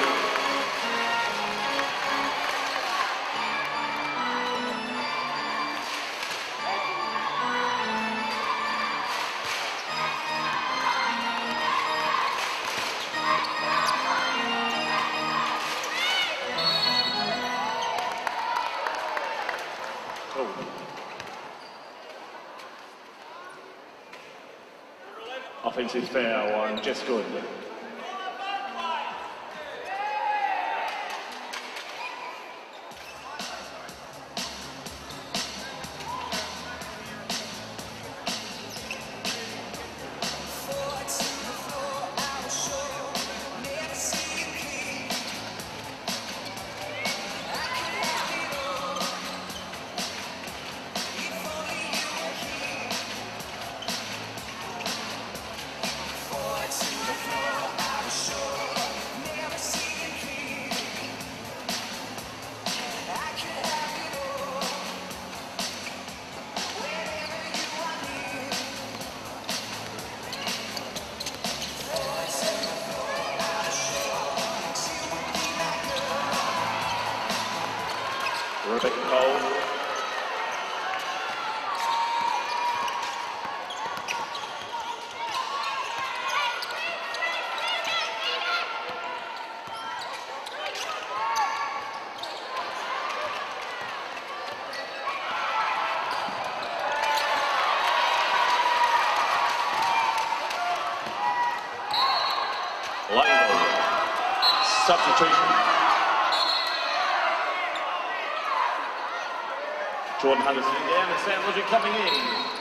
Offensive foul on Jess Good. Rebecca Cole. Lightning ball. Substitution. Jordan Hunter sitting down and Sam Logic coming in.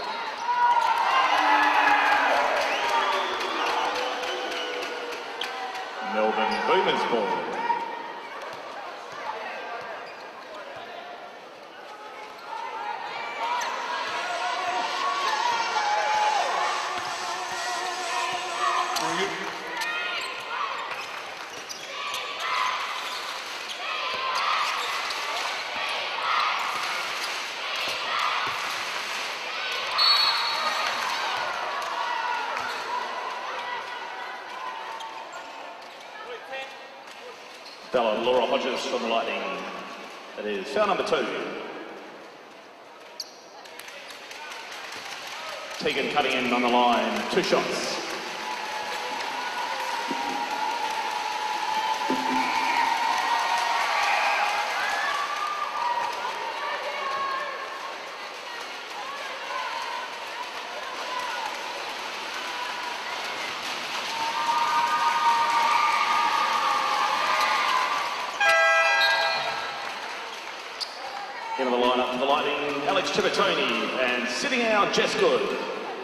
Melbourne Boomers ball. Bella Laura Hodges from the Lightning. That is foul number two. Tegan cutting in on the line, two shots. Into the lineup for the Lightning, Alex Ciabattoni, and sitting out, Jess Good.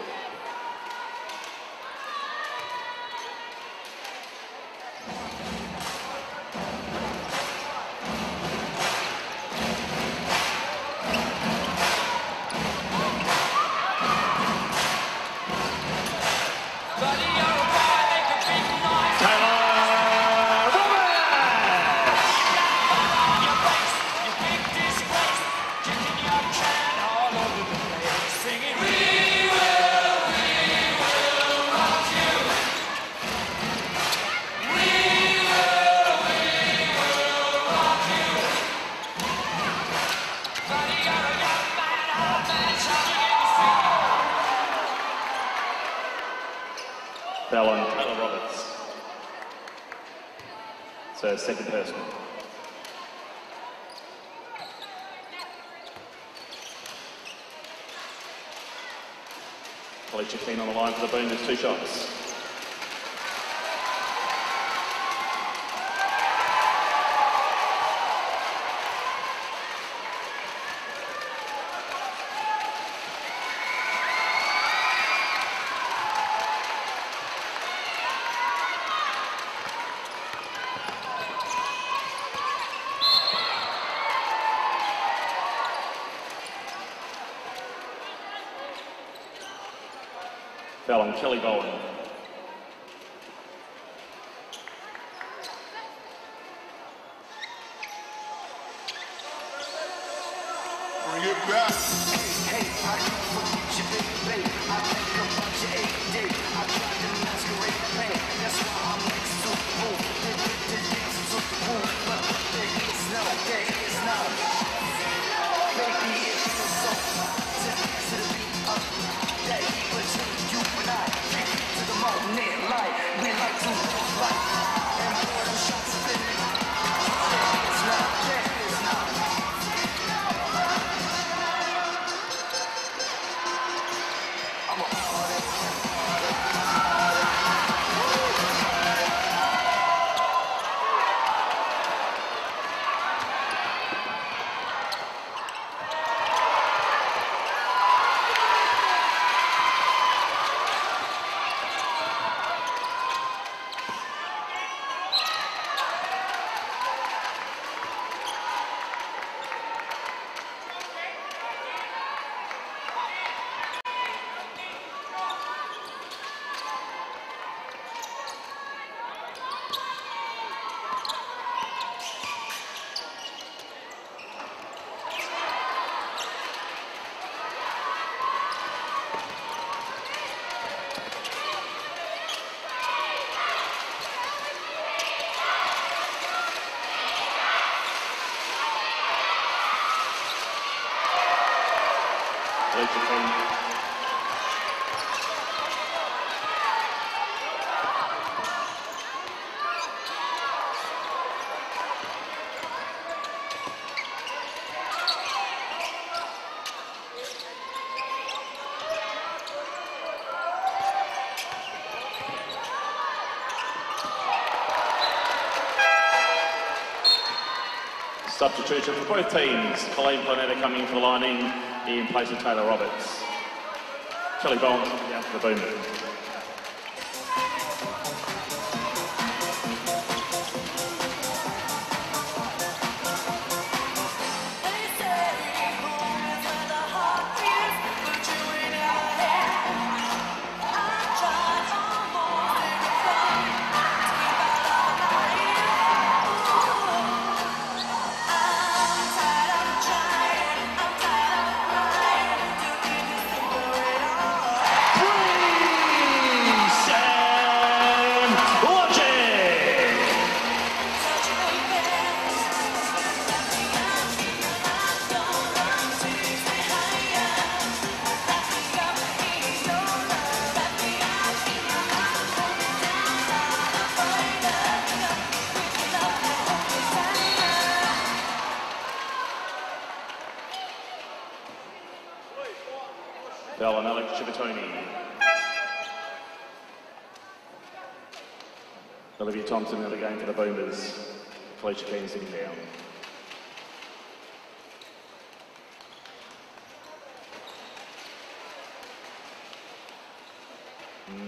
Fallon, Taylor Roberts. So second person. Felicia Keane on the line for the Boomers, two shots. Fallon, Kelly Bowen. Bring it back. Substitution for both teams. Colleen Planetta coming in for the lining in place of Taylor Roberts. Kelly Bowen down for the Boomers. Fallon, Alex Ciabattoni. Olivia Thompson in the game for the Boomers. Felicia Keane sitting down.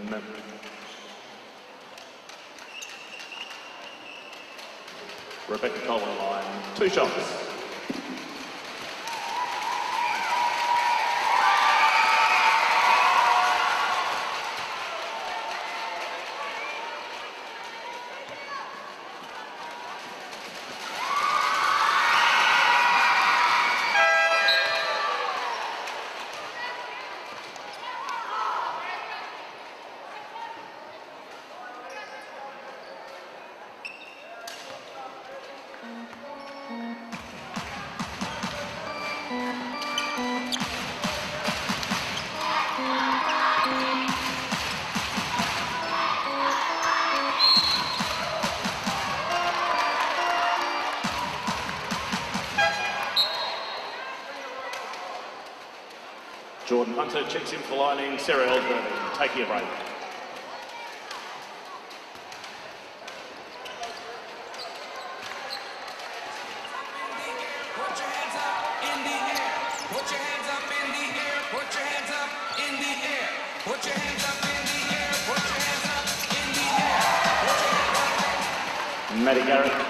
Rebecca Cole on the line, two shots. Jordan Hunter checks in for lining. Sarah Ellsworth taking a break. Put your hands up in the air. Put your hands up in the air. Put your hands up in the air. Put your hands up in the air. Put your hands up in the air. Put your hands up. Maddie Garrett.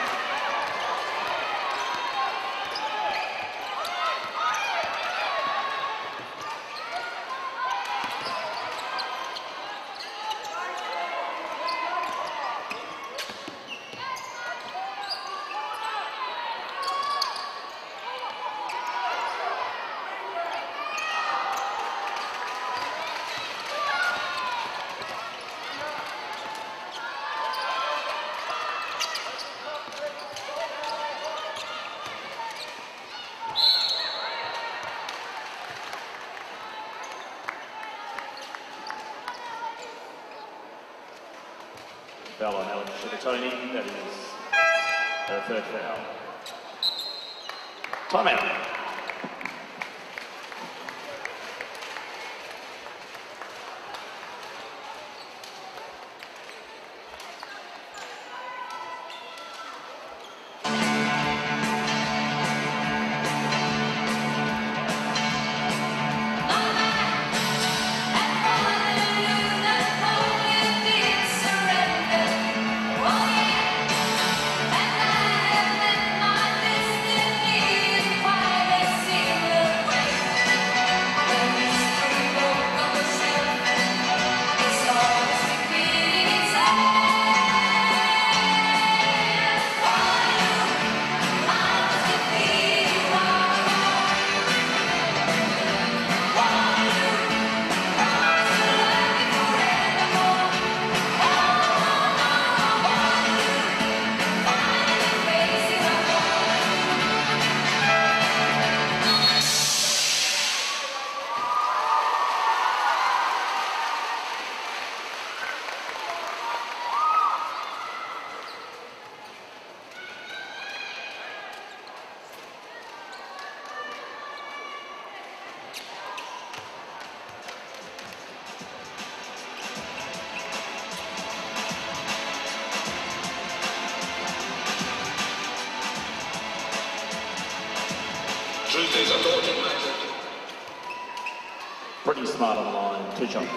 Foul on Alex Shibitoni, that is her third foul. Timeout. Pretty smart on the line, two shots.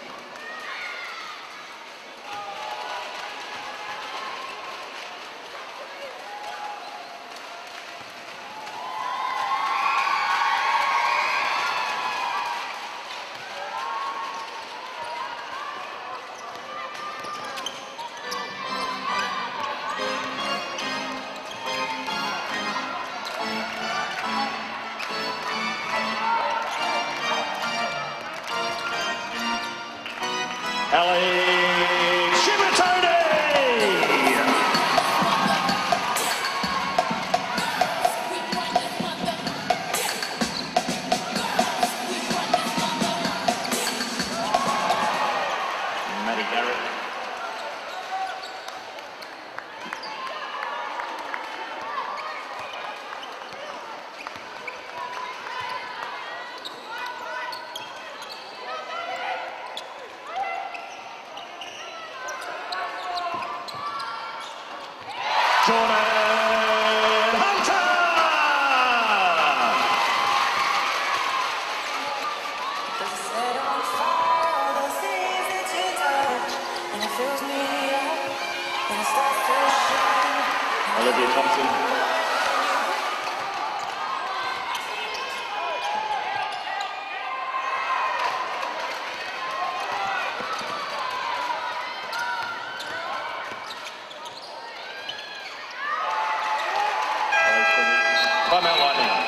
Alex Shibitoni! Maddie Garrett. Time out Lightning.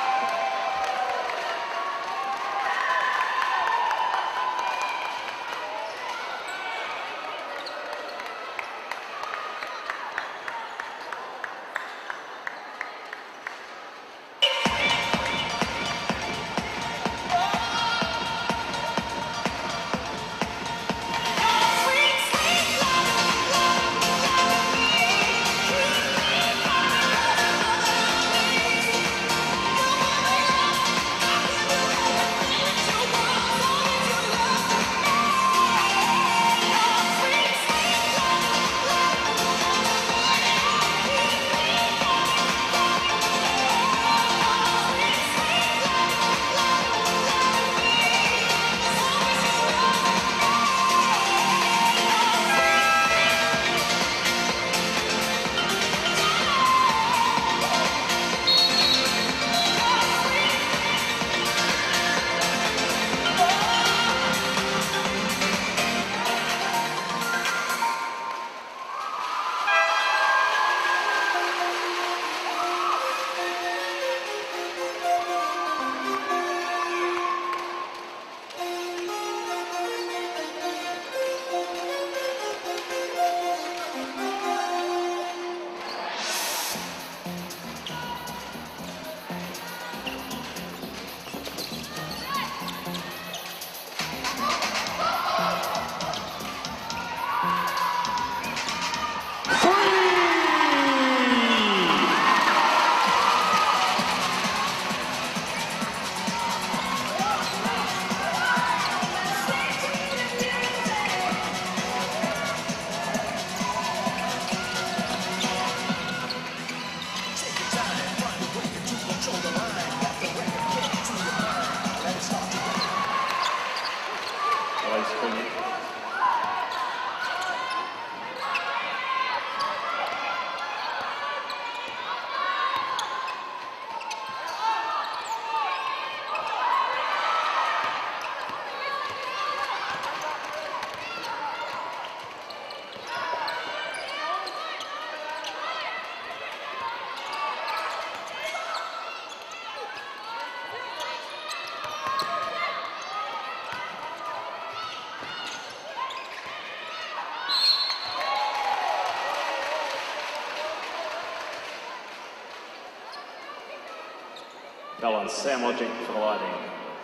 Foul on Sam Logic for the Lightning.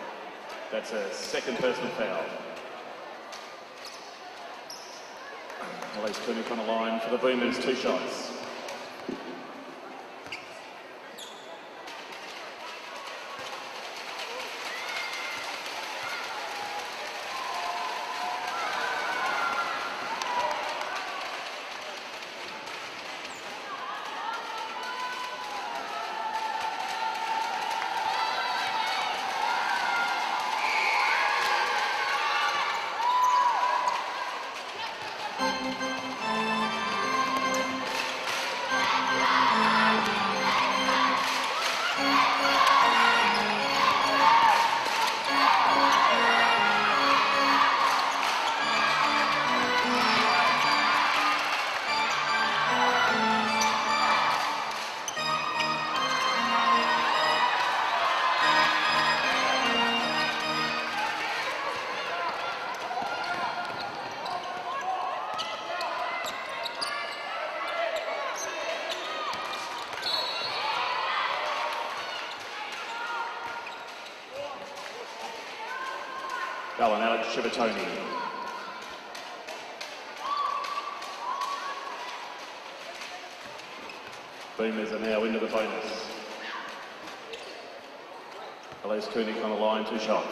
That's a second personal foul. Alex Koenig on the line for the Boomers, two shots. Foul on Alex Shibatoni. Boomers are now into the bonus. Alex Koenig on the line, two shots.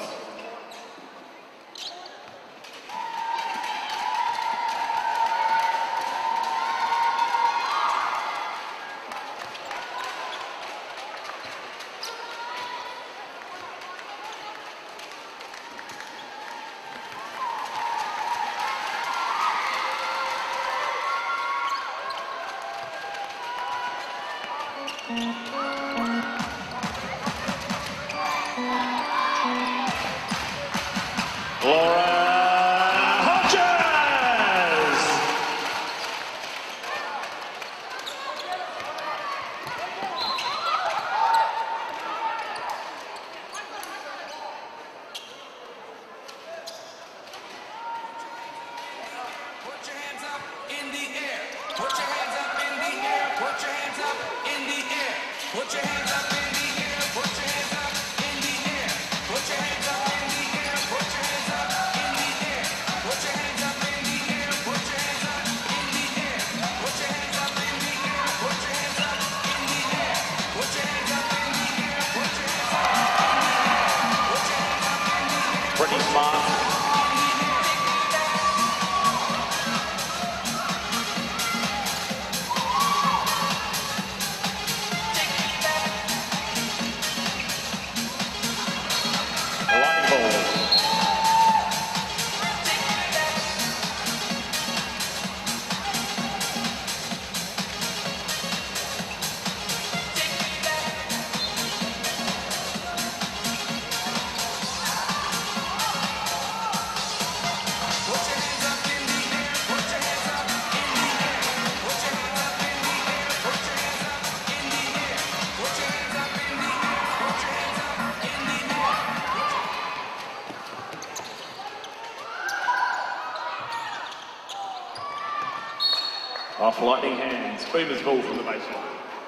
off Lightning hands. Boomer's ball from the baseline.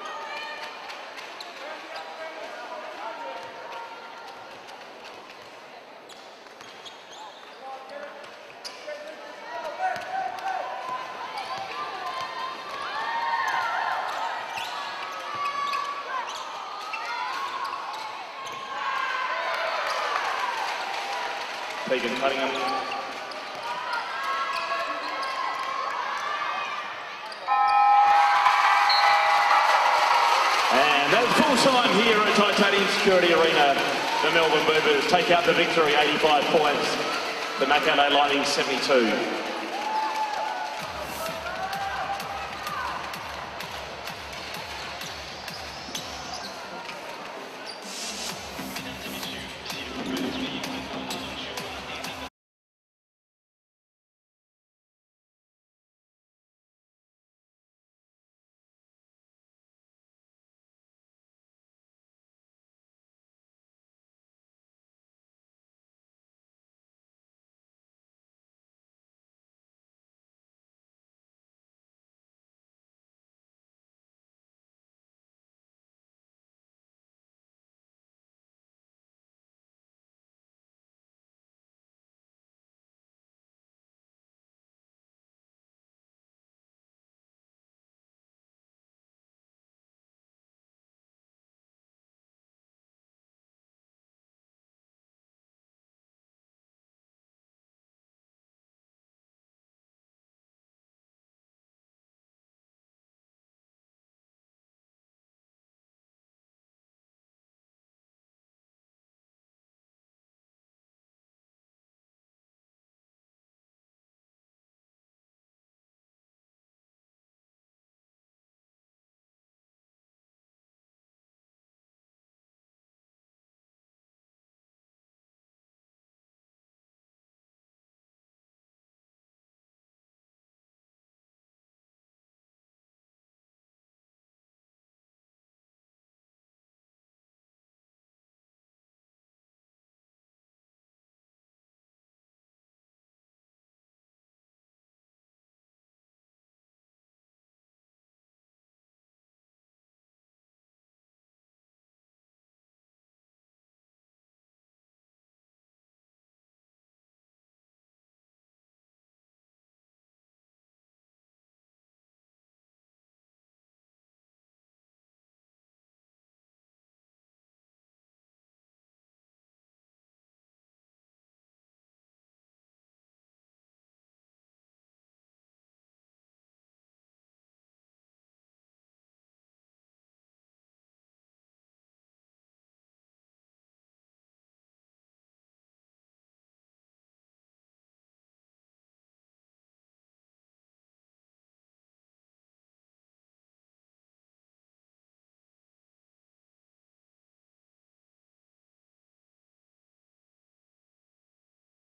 Tegan Cunningham. And that's full time here at Titanium Security Arena. The Melbourne Boomers take out the victory, eighty-five points. The Mackay Lightning, seventy-two.